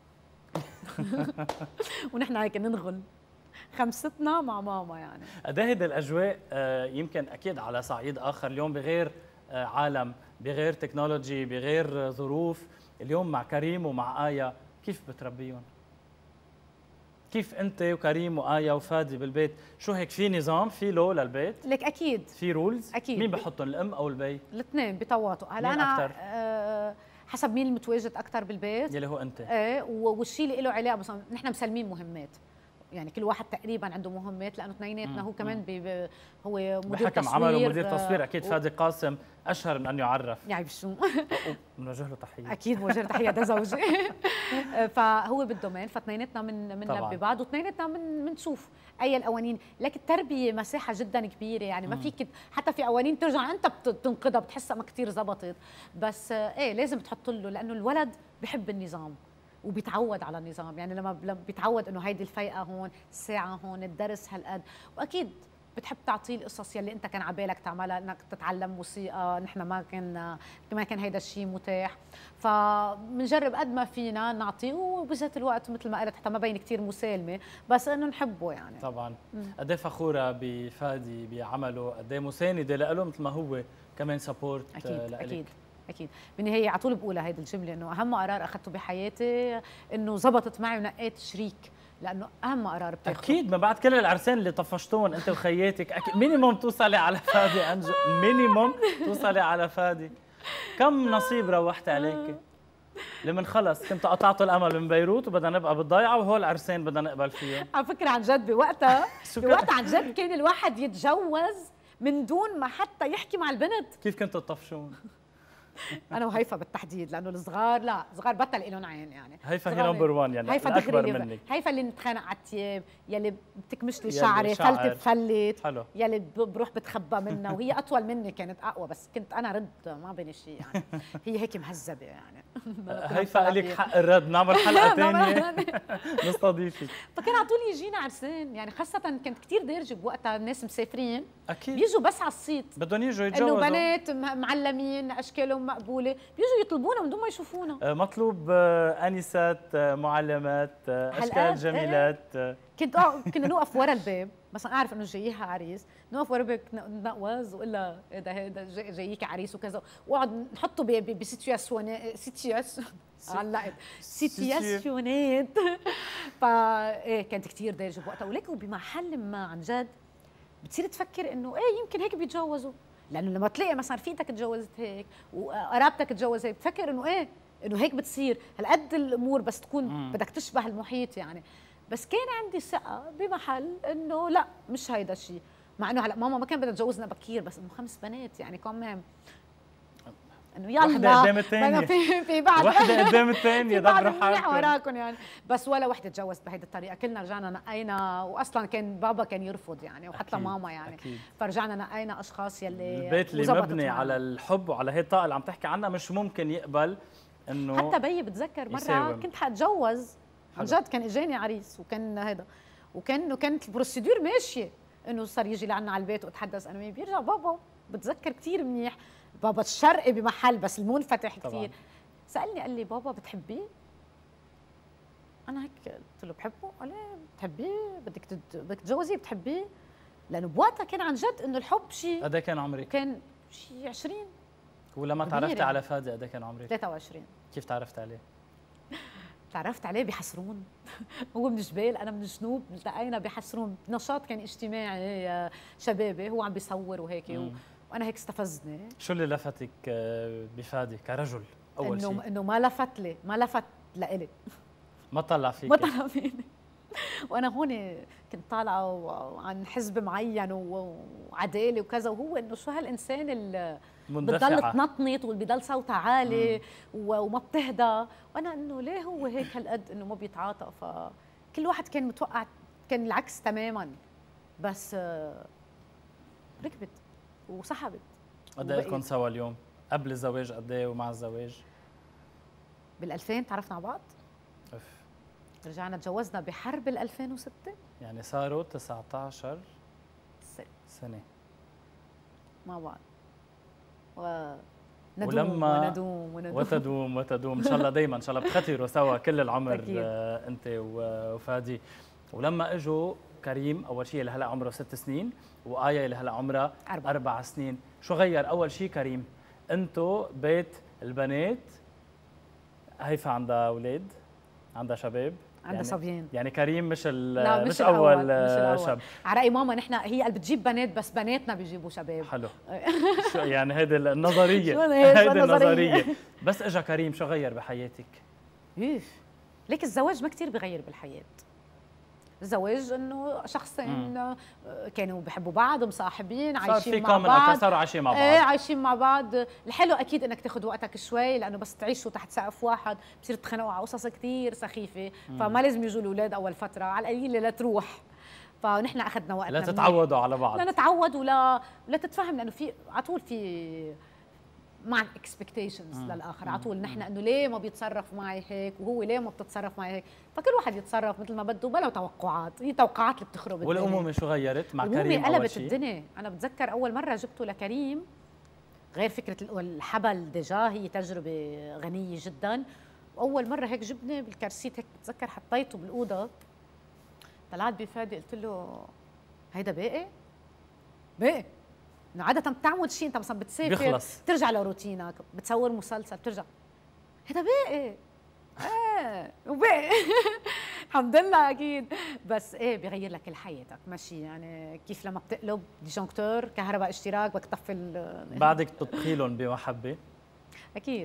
ونحن هيك ننغل خمستنا مع ماما يعني. قد ايه هيدي الاجواء آه يمكن اكيد على صعيد اخر اليوم بغير آه عالم، بغير تكنولوجي، بغير ظروف، اليوم مع كريم ومع آية كيف بتربيهم؟ كيف انت وكريم وآية وفادي بالبيت؟ شو هيك في نظام، في لو للبيت؟ لك اكيد في رولز؟ اكيد. مين بحطهم، الام او البي؟ الاثنين بتواطؤ. هلا انا أكتر؟ أه حسب مين المتواجد اكثر بالبيت يلي هو انت. ايه، والشيء اللي له علاقه مثلا نحن مسلمين مهمات يعني، كل واحد تقريبا عنده مهمات، لانه اثنيناتنا هو كمان بي بي هو مدير بحكم تصوير عمل ومدير تصوير. اكيد و... فادي قاسم اشهر من ان يعرف يعني شو بنوجه له تحيه. اكيد بوجه له تحيه، ده زوجي فهو بالدومين، فاثنيناتنا من بنلبي بعض واثنيناتنا من بنشوف اي القوانين. لكن التربيه مساحه جدا كبيره يعني، ما فيك حتى في قوانين ترجع انت بتنقضها بتحسها ما كثير زبطت، بس ايه لازم تحط له، لانه الولد بحب النظام وبيتعود على النظام يعني. لما بيتعود انه هيدي الفيقه هون، الساعه هون، الدرس هالقد، واكيد بتحب تعطيه القصص يلي انت كان على بالك تعملها، انك تتعلم موسيقى، نحن ما كان ما كان هيدا الشيء متاح، فبنجرب قد ما فينا نعطيه، وبذات الوقت مثل ما قلت حتى ما بين كثير مسالمه، بس انه نحبه يعني. طبعا. قد ايه فخوره بفادي بعمله، قد ايه مسانده له مثل ما هو كمان سبورت اكيد لإلك. اكيد اكيد. بالنهايه على طول بقولها هيدي الجمله، انه اهم قرار اخذته بحياتي انه زبطت معي ونقيت شريك، لانه اهم قرار بتاخده. اكيد ما بعد كل العرسان اللي طفشتوهم انت وخياتك، اكيد مينيموم توصلي على فادي انجو، مينيموم توصلي على فادي. كم نصيب روحت عليك؟ اللي من خلص كنت قطعت الامل من بيروت وبدنا نبقى بالضيعه وهول عرسين بدنا نقبل فيهم. على فكره عن جد بوقتها بوقتها عن جد كان الواحد يتجوز من دون ما حتى يحكي مع البنت. كيف كنتوا تطفشون؟ انا وهيفا بالتحديد، لانه الصغار لا، صغار بطل لهم عين يعني. هيفا هي نمبر واحد يعني هيفا الاكبر منك. هيفا اللي نتخانق على الثياب، يلي بتكمش لي يلي شعري شعر. فلتة بفلت، حلو. يلي بروح بتخبى منها، وهي اطول مني كانت اقوى، بس كنت انا رد ما بيني شيء يعني. هي هيك مهذبه يعني. هيفا لك حق الرد، نعمل حلقه ثانيه نستضيفك. فكان على طول يجينا عرسان يعني، خاصه كنت كثير دارجه بوقتها، الناس مسافرين اكيد بيجوا بس على الصيت، بدهم يجوا يتجوزوا، انه بنات معلمين اشكالهم مقبوله بيجوا يطلبونا من دون ما يشوفونا. مطلوب انسات معلمات اشكال جميلات. كنت اه كنا نوقف ورا الباب، مثلا اعرف انه جايها عريس، نوقف ورا الباب نتنقوز واقول لها هذا هذا جايك عريس وكذا، واقعد نحطه بسيتياسيون سيتياس علقت سيتياسيونات. فا ايه كانت كثير دارجه بوقتها، ولكن بمحل ما عن جد بتصير تفكر انه ايه يمكن هيك بيتجوزوا، لانه لما تلاقي مثلا رفيقتك تجوزت هيك وقرابتك تجوزت هيك بتفكر انه ايه انه هيك بتصير هالقد الامور، بس تكون مم. بدك تشبه المحيط يعني. بس كان عندي ثقه بمحل انه لا مش هيدا الشيء، مع انه هلا ماما ما كان بدها تجوزنا بكير، بس انه خمس بنات يعني كمان انه يلا وحده قدام الثانيه، في في بعد وحده قدام الثانيه بعد روح وراكم يعني. بس ولا وحده تجوزت بهيدي الطريقه، كلنا رجعنا نقينا، واصلا كان بابا كان يرفض يعني، وحتى أكيد. ماما يعني أكيد. فرجعنا نقينا اشخاص يلي البيت اللي مبني معنا على الحب وعلى هي الطاقه اللي عم تحكي عنها مش ممكن يقبل انه حتى بيي بتذكر مره يساوم. كنت حاتجوز عن جد، كان اجاني عريس وكان هذا، وكان وكانت البروسيدور ماشيه انه صار يجي لعنا على البيت واتحدث انا وياه، بيرجع بابا بتذكر كثير منيح، بابا الشرقي بمحل بس المنفتح كثير، سالني قال لي بابا بتحبيه؟ انا هيك قلت له بحبه. قال لي بتحبيه؟ بدك تت... بدك تتجوزيه بتحبيه؟ لانه بوقتها كان عن جد انه الحب شيء. قد ايه كان عمرك؟ كان شيء عشرين. ولما تعرفتي على فادي قد ايه كان عمرك؟ ثلاثة وعشرين. كيف تعرفت عليه؟ تعرفت عليه بحسرون. هو من جبال انا من جنوب، التقينا بحسرون، نشاط كان اجتماعي شبابي، هو عم بيصور وهيك و... وانا هيك استفزني. شو اللي لفتك بفادي كرجل اول شيء؟ انه انه ما لفت لي، ما لفت لإلي، ما طلع فيك، ما طلع فيني. وانا هون كنت طالعه عن حزب معين وعداله وكذا، وهو انه شو هالانسان اللي بتضل تنطنط واللي بضل صوتها عالي وما بتهدى، وانا انه ليه هو هيك هالقد انه ما بيتعاطى. فكل واحد كان متوقع كان العكس تماما، بس ركبت وسحبت. قد ايه لكم سوا اليوم؟ قبل الزواج قد ايه ومع الزواج؟ بالألفين تعرفنا على بعض؟ اف رجعنا تجوزنا بحرب ال ألفين وستة، يعني صاروا تسعة عشر سنة سنة مع بعض، وندوم ولما وندوم وندوم وتدوم وتدوم ان شاء الله دائما ان شاء الله بتختروا سوا كل العمر آه انت وفادي. ولما اجوا كريم اول شيء اللي هلا عمره ست سنين، وآية اللي هلا عمرها أربع. اربع سنين، شو غير اول شيء كريم؟ انتو بيت البنات، هيفا عندها اولاد، عندها شباب، عندها يعني صبيان، يعني كريم مش لا مش, مش اول, أول. مش الأول. شاب. على رأي ماما نحن هي اللي بتجيب بنات، بس بناتنا بيجيبوا شباب. حلو. شو يعني هيدي النظريه؟ شو هيدي النظريه؟ بس اجا كريم شو غير بحياتك؟ ايه ليك الزواج ما كثير بغير بالحياه. الزواج انه شخصين مم. كانوا بحبوا بعض ومصاحبين عايشين مع بعض، صاروا عايشين مع بعض. ايه عايشين مع بعض. الحلو اكيد انك تاخذ وقتك شوي، لانه بس تعيشوا تحت سقف واحد بصير تتخانقوا على قصص كثير سخيفه، مم. فما لازم يجوا الاولاد اول فتره، على القليله لا تروح. فنحن اخذنا وقتنا، لا تتعودوا على بعض، لا نتعود ولا لا تتفهم، لانه في على طول في مع اكسبكتيشنز للاخر على طول، نحن انه ليه ما بيتصرف معي هيك وهو ليه ما بتتصرف معي هيك، فكل واحد يتصرف مثل ما بده بلا توقعات، هي توقعات اللي بتخرب الدنيا. والامومه شو غيرت مع كريم؟ الامومه قلبت الدنيا. انا بتذكر اول مره جبته لكريم، غير فكره الحبل ديجا هي تجربه غنيه جدا، واول مره هيك جبني بالكرسيت هيك بتذكر حطيته بالاوضه، طلعت بفادي قلت له هيدا باقي؟ باقي انه عادة بتعمل شيء انت مثلا بتسافر بيخلص. بترجع لروتينك، بتصور مسلسل بترجع هذا باقي ايه وباقي الحمد لله اكيد، بس ايه بيغير لك كل حياتك ماشي يعني، كيف لما بتقلب ديجونكتور كهرباء اشتراك بدك تطفي بعدك تطبخي لهم بمحبه؟ اكيد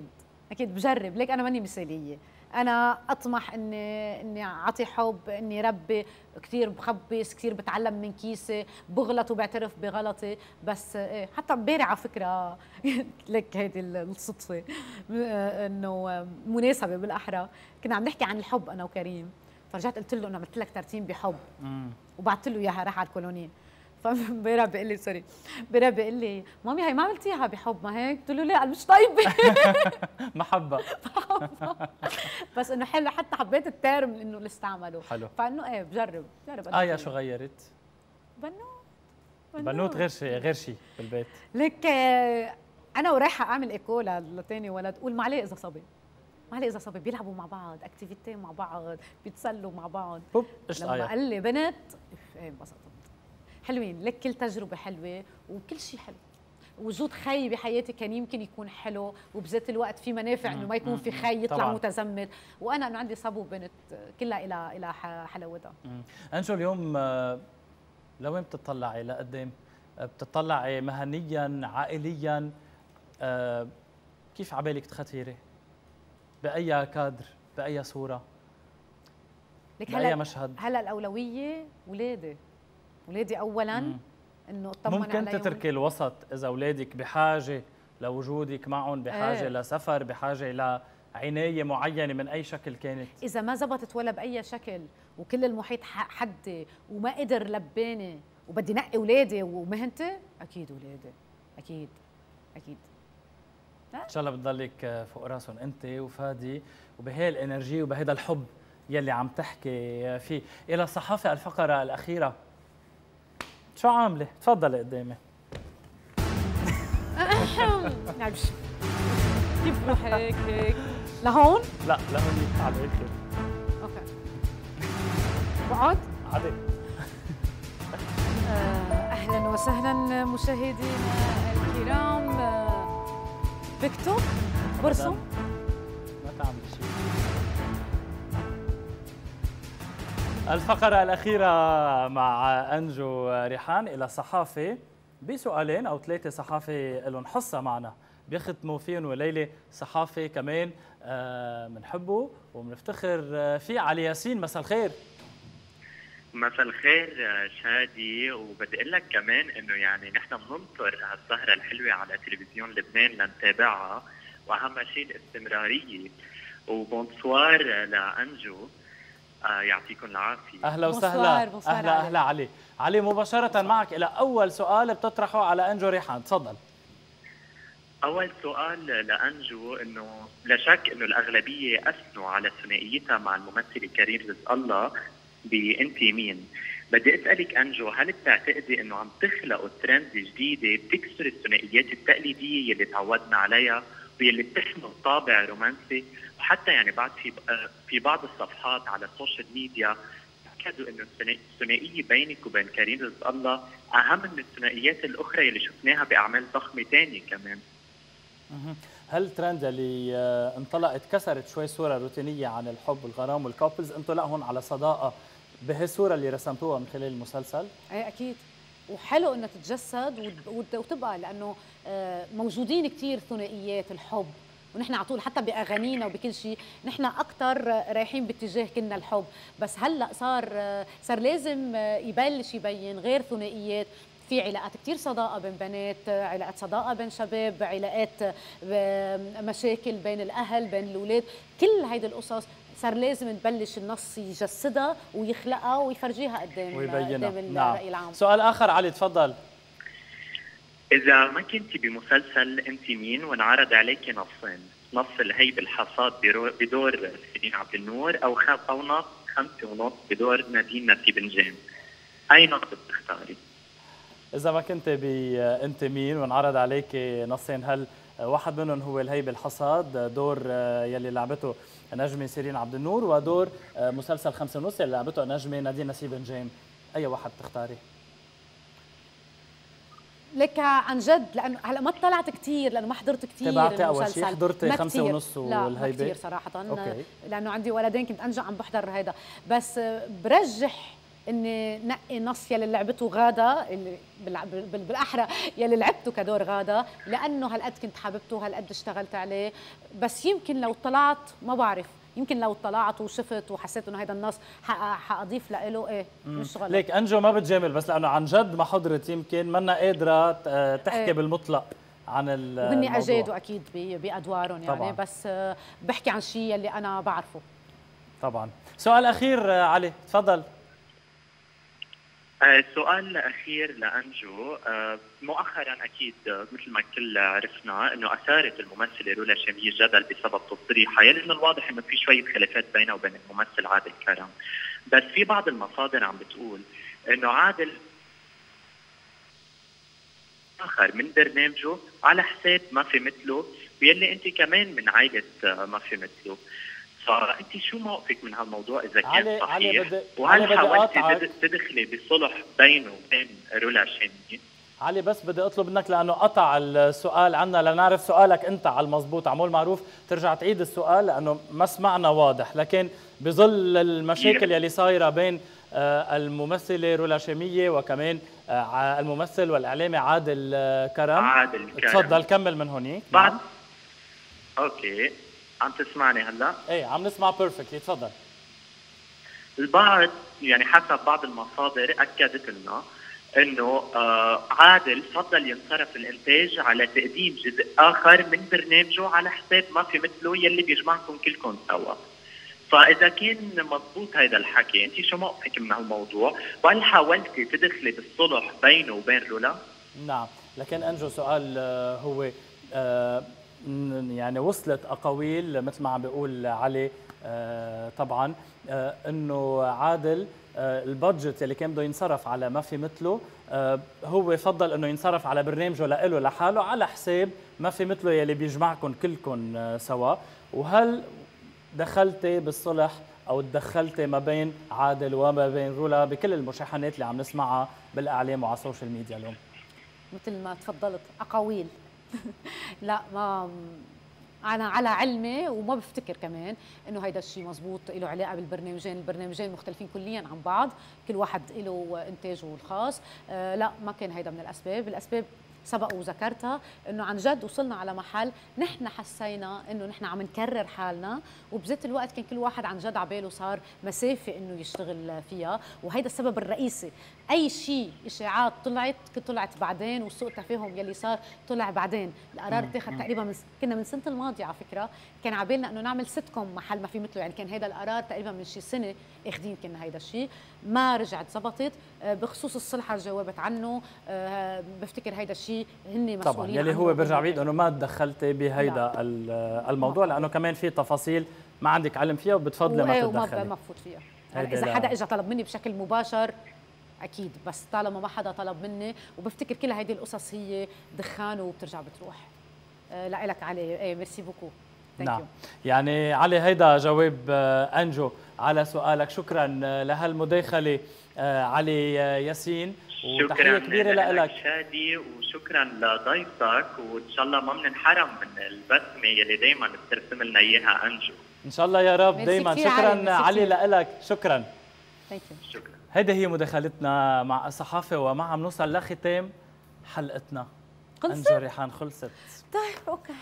اكيد بجرب، ليك انا ماني مثاليه، انا اطمح اني اني اعطي حب، اني ربي، كثير بخبص، كثير بتعلم من كيسي، بغلط وبعترف بغلطي. بس إيه، حتى امبارح على فكره لك هيدي الصدفه انه مناسبه بالاحرى، كنا عم نحكي عن الحب انا وكريم، فرجعت قلت له انه عملت لك ترتيب بحب وبعثت له اياها، راح على الكولونيه. فامبارح بيقول لي سوري، امبارح بيقول لي مامي هي ما عملتيها بحب ما هيك؟ قلت له لا قال مش طيبه. محبه. محبه بس انه حلو، حتى حبيت الترم انه اللي استعمله. حلو. فانه ايه بجرب بجرب. اه يا شو غيرت؟ بنوت بنوت غير شيء غير شيء بالبيت. لك انا ورايحه اعمل ايكو لثاني ولد، قول ما عليه اذا صبي، ما عليه اذا صبي، بيلعبوا مع بعض اكتيفيتي مع بعض، بيتسلوا مع بعض. بوب ايش لما قال لي بنت ايه انبسطت. حلوين، لك كل تجربه حلوه وكل شيء حلو. وجود خي بحياتي كان يمكن يكون حلو، وبذات الوقت في منافع انه ما يكون في خي يطلع طبعاً متزمت، وانا انه عندي صبو وبنت كلها الى الى حلاوتها. انجو اليوم لوين بتطلعي لقدام؟ بتطلعي مهنيا عائليا؟ كيف عبالك تختيري؟ باي كادر؟ باي صوره؟ باي مشهد؟ هلا الاولويه ولادي، ولادي اولا. مم. انه اطمن ممكن عليهم. تتركي الوسط اذا اولادك بحاجه لوجودك معهم، بحاجه ايه. لسفر، بحاجه لعنايه معينه من اي شكل كانت. اذا ما زبطت ولا باي شكل وكل المحيط حدي وما قدر لباني وبدي نقي اولادي ومهنتي، اكيد اولادي، اكيد اكيد. ان شاء الله بتضلك فوق راسهم انت وفادي، وبهي الانرجي وبهذا الحب يلي عم تحكي فيه. الى الصحافه الفقره الاخيره، شو عامله؟ تفضلي قدامي. كيف بروح هيك هيك؟ لهون؟ لا لهون على هيك. اوكي. بقعد؟ عادي. اهلا وسهلا مشاهدينا الكرام. بكتب برسم؟ ما تعمل شيء. الفقرة الأخيرة مع أنجو ريحان إلى الصحافة بسؤالين أو ثلاثة صحافة لهم حصة معنا بيختموا فيهم وليلة صحافة كمان بنحبه وبنفتخر فيه. علي ياسين، مساء الخير. مساء الخير شادي، وبدي اقول لك كمان انه يعني نحن بننطر هالسهرة الحلوة على تلفزيون لبنان لنتابعها، واهم شيء الاستمرارية. وبونسوار لأنجو، آه يعطيكم العافية. أهلا وسهلا. بونسوار. أهلا أهلا علي. علي مباشرة معك إلى أول سؤال بتطرحه على أنجو ريحان، تفضل. أول سؤال لأنجو، إنه لا شك إنه الأغلبية أثنوا على ثنائيتها مع الممثلة كريم رزق الله بإنتي مين. بدي أسألك أنجو، هل بتعتقدي إنه عم تخلقوا ترند جديدة بتكسر الثنائيات التقليدية اللي تعودنا عليها واللي بتحمل طابع رومانسي؟ وحتى يعني بعد في في بعض الصفحات على السوشيال ميديا اكدوا انه الثنائيه بينك وبين كريم رزق الله اهم من الثنائيات الاخرى اللي شفناها باعمال ضخمه ثانيه كمان. هل الترند اللي انطلقت كسرت شوي صوره روتينيه عن الحب والغرام والكابلز، انتم لا هون على صداقه بهالصوره اللي رسمتوها من خلال المسلسل؟ ايه اكيد، وحلو انها تتجسد وتبقى، لانه موجودين كثير ثنائيات الحب، ونحن على طول حتى باغانينا وبكل شيء نحن اكثر رايحين باتجاه كنا الحب. بس هلا صار صار لازم يبلش يبين غير ثنائيات، في علاقات كثير صداقه بين بنات، علاقات صداقه بين شباب، علاقات مشاكل بين الاهل بين الاولاد، كل هيدي القصص صار لازم نبلش النص يجسدها ويخلقها ويفرجيها قدام ويبينها قدام نعم. الرأي العام. سؤال اخر علي، تفضل. إذا ما كنتي بمسلسل أنت مين وانعرض عليك نصين، نص الهيب الحصاد بدور سيرين عبد النور أو أو نص خمسة ونص بدور نادين نسيب نجام، أي نص بتختاري؟ إذا ما كنت بأنت مين وانعرض عليك نصين، هل واحد منهم هو الهيب الحصاد دور يلي لعبته نجمة سيرين عبد النور، ودور مسلسل خمسة ونص يلي لعبته نجمة نادين نسيب نجام، أي واحد بتختاري؟ لك عن جد، لانه هلا ما اطلعت كثير، لانه ما حضرت كثير. تابعتي اول شيء؟ حضرتي خمسة ونص والهيبه؟ لا كثير صراحه. أوكي. لانه عندي ولدين كنت انجا عم بحضر هيدا، بس برجح اني نقي نص يلي لعبته غاده، اللي بالاحرى يلي لعبته كدور غاده، لانه هالقد كنت حاببته هالقد اشتغلت عليه. بس يمكن لو طلعت ما بعرف، يمكن لو طلعت وشفت وحسيت انه هذا النص حاضيف له ايه مش غلط. ليك انجو ما بتجامل، بس لانه عن جد ما حضرت يمكن منا قادره تحكي ايه بالمطلق عن الموضوع. وهني اجادوا اكيد بادوارهم يعني طبعاً. بس بحكي عن شيء اللي انا بعرفه. طبعا. سؤال اخير علي تفضل. السؤال الأخير لأنجو، مؤخرا أكيد مثل ما الكل عرفنا أنه أثارت الممثلة رولا شامية جدل بسبب تصريحها، يعني من الواضح أنه في شوية خلافات بينها وبين الممثل عادل كرم، بس في بعض المصادر عم بتقول أنه عادل آخر من برنامجه على حساب ما في مثله، ويلي أنت كمان من عائلة ما في مثله، فانت شو موقفك من هالموضوع اذا كان علي صحيح؟ علي بدي وهل حاولتي تدخلي بصلح بينه وبين رولا شامية؟ علي بس بدي اطلب منك لانه قطع السؤال عنا لنعرف سؤالك انت على المضبوط، عمول معروف ترجع تعيد السؤال لانه ما سمعنا واضح، لكن بظل المشاكل يلي صايره بين الممثله رولا شامية وكمان الممثل والاعلامي عادل كرم. عادل كرم تفضل كمل من هونيك. بعد اوكي عم تسمعني هلا؟ ايه عم نسمع بيرفكتلي، تفضل. البعض يعني حسب بعض المصادر اكدت لنا انه آه عادل فضل ينصرف الانتاج على تقديم جزء اخر من برنامجه على حساب ما في مثله يلي بيجمعكم كلكم سوا. فاذا كان مضبوط هذا الحكي، انت شو موقفك من هالموضوع؟ وهل حاولتي تدخلي بالصلح بينه وبين رولا؟ نعم، لكن انجو سؤال هو آه يعني وصلت اقاويل مثل ما عم بيقول علي آه طبعا آه انه عادل آه البادجت اللي كان بده ينصرف على ما في مثله آه هو فضل انه ينصرف على برنامجه لإله لحاله على حساب ما في مثله يلي بيجمعكم كلكم آه سوا. وهل دخلتي بالصلح او تدخلتي ما بين عادل وما بين رولا بكل المشاحنات اللي عم نسمعها بالاعلام وعلى السوشيال ميديا اليوم؟ مثل ما تفضلت اقاويل لا ما انا على علمي وما بفتكر كمان انه هيدا الشيء مزبوط له علاقه بالبرنامجين، البرنامجين مختلفين كليا عن بعض، كل واحد له انتاجه الخاص. آه لا ما كان هيدا من الاسباب، الاسباب سبق وذكرتها انه عن جد وصلنا على محل نحن حسينا انه نحن عم نكرر حالنا، وبذات الوقت كان كل واحد عن جد عباله صار مسافه انه يشتغل فيها، وهيدا السبب الرئيسي. اي شيء اشاعات طلعت طلعت بعدين، وسوء التفاهم يلي صار طلع بعدين. القرار اتخذ تقريبا من كنا من سنه الماضيه على فكره، كان عبالنا انه نعمل ست كوم محل ما في مثله، يعني كان هيدا القرار تقريبا من شي سنه اخذين كنا هيدا الشيء، ما رجعت زبطت. بخصوص الصلحه جاوبت عنه، بفتكر هيدا الشيء هن مسؤولين طبعا يلي هو برجع بعيد انه ما تدخلتي بهيدا الموضوع لانه كمان في تفاصيل ما عندك علم فيها وبتفضلي ما تتدخلي. وما بفوت فيها. يعني اذا حدا اجى طلب مني بشكل مباشر اكيد، بس طالما ما حدا طلب مني، وبفتكر كل هيدي القصص هي دخان وبترجع بتروح. أه لا لك علي، ايه ميرسي بوكو. نعم، يعني علي هيدا جواب انجو على سؤالك. شكرا لهالمداخله علي ياسين، وتحيه كبيره لك شادي، وشكرا لضيفتك، وان شاء الله ما بننحرم من البسمه يلي دائما بترسم لنا اياها انجو. ان شاء الله يا رب دائما. شكرا علي لك، شكرا. شكرا. هيدي هي مداخلتنا مع الصحافه، ومع عم نوصل لختام حلقتنا. خلصت؟ انجو ريحان خلصت. طيب اوكي.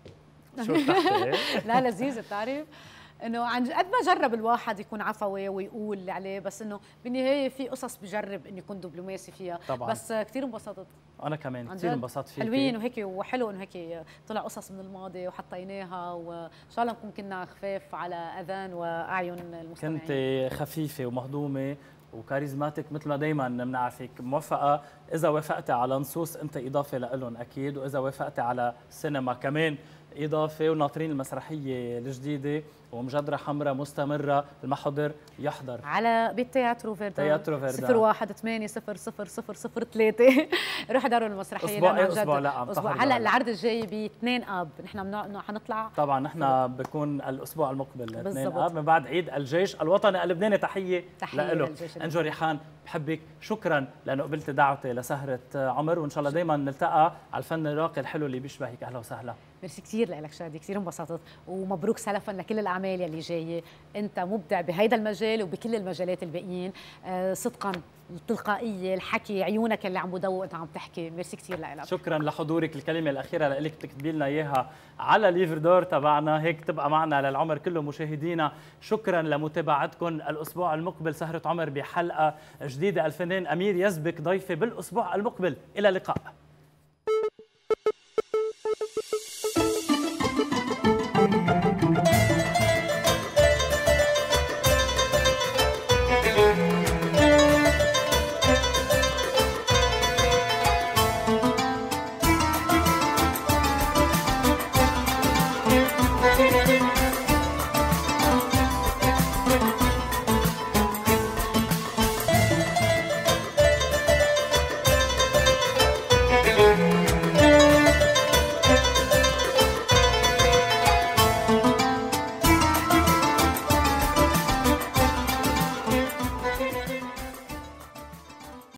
شو ارتحتي؟ لا لذيذه، بتعرف انه عن قد ما جرب الواحد يكون عفوي ويقول اللي عليه، بس انه بالنهايه في قصص بجرب اني اكون دبلوماسي فيها. طبعا. بس كثير انبسطت. انا كمان كثير انبسطت فيك. حلوين وهيك، وحلو انه هيك طلع قصص من الماضي وحطيناها، وان شاء الله نكون كنا خفاف على اذان واعين المستمعين. كنت خفيفه ومهضومه وكاريزماتيك مثل ما دائما بنعرفك، موفقه. اذا وافقتي على نصوص انت اضافه لهم اكيد، واذا وافقتي على سينما كمان اضافه، وناطرين المسرحيه الجديده ومجدره حمراء مستمره. المحضر يحضر على بالتياترو فيردان، تياترو فيردان صفر واحد ثمانية صفر صفر صفر صفر ثلاثة. روح داروا المسرحيه. اسبوع ايه اسبوع لا اسبوع هلا العرض الجاي ب اثنين اب، نحن حنطلع طبعا. نحن بكون الاسبوع المقبل اثنين اب من بعد عيد الجيش الوطني اللبناني. تحيه, تحية له. انجو ريحان بحبك، شكرا لانه قبلت دعوتي لسهره عمر، وان شاء الله دائما نلتقى على الفن الراقي الحلو اللي بيشبهك. اهلا وسهلا. ميرسي كثير لك شادي، كثير انبسطت، ومبروك سلفا لكل الاعمال. الاعمال يلي جايه. انت مبدع بهيدا المجال وبكل المجالات الباقيين. آه صدقا التلقائيه، الحكي، عيونك اللي عم بدوق وانت عم تحكي، ميرسي كثير لك. شكرا لحضورك. الكلمه الاخيره لك تكتبي لنا اياها على ليفر دور تبعنا، هيك تبقى معنا للعمر كله. مشاهدينا شكرا لمتابعتكم. الاسبوع المقبل سهره عمر بحلقه جديده. الفنان امير يزبك ضيفي بالاسبوع المقبل. الى اللقاء.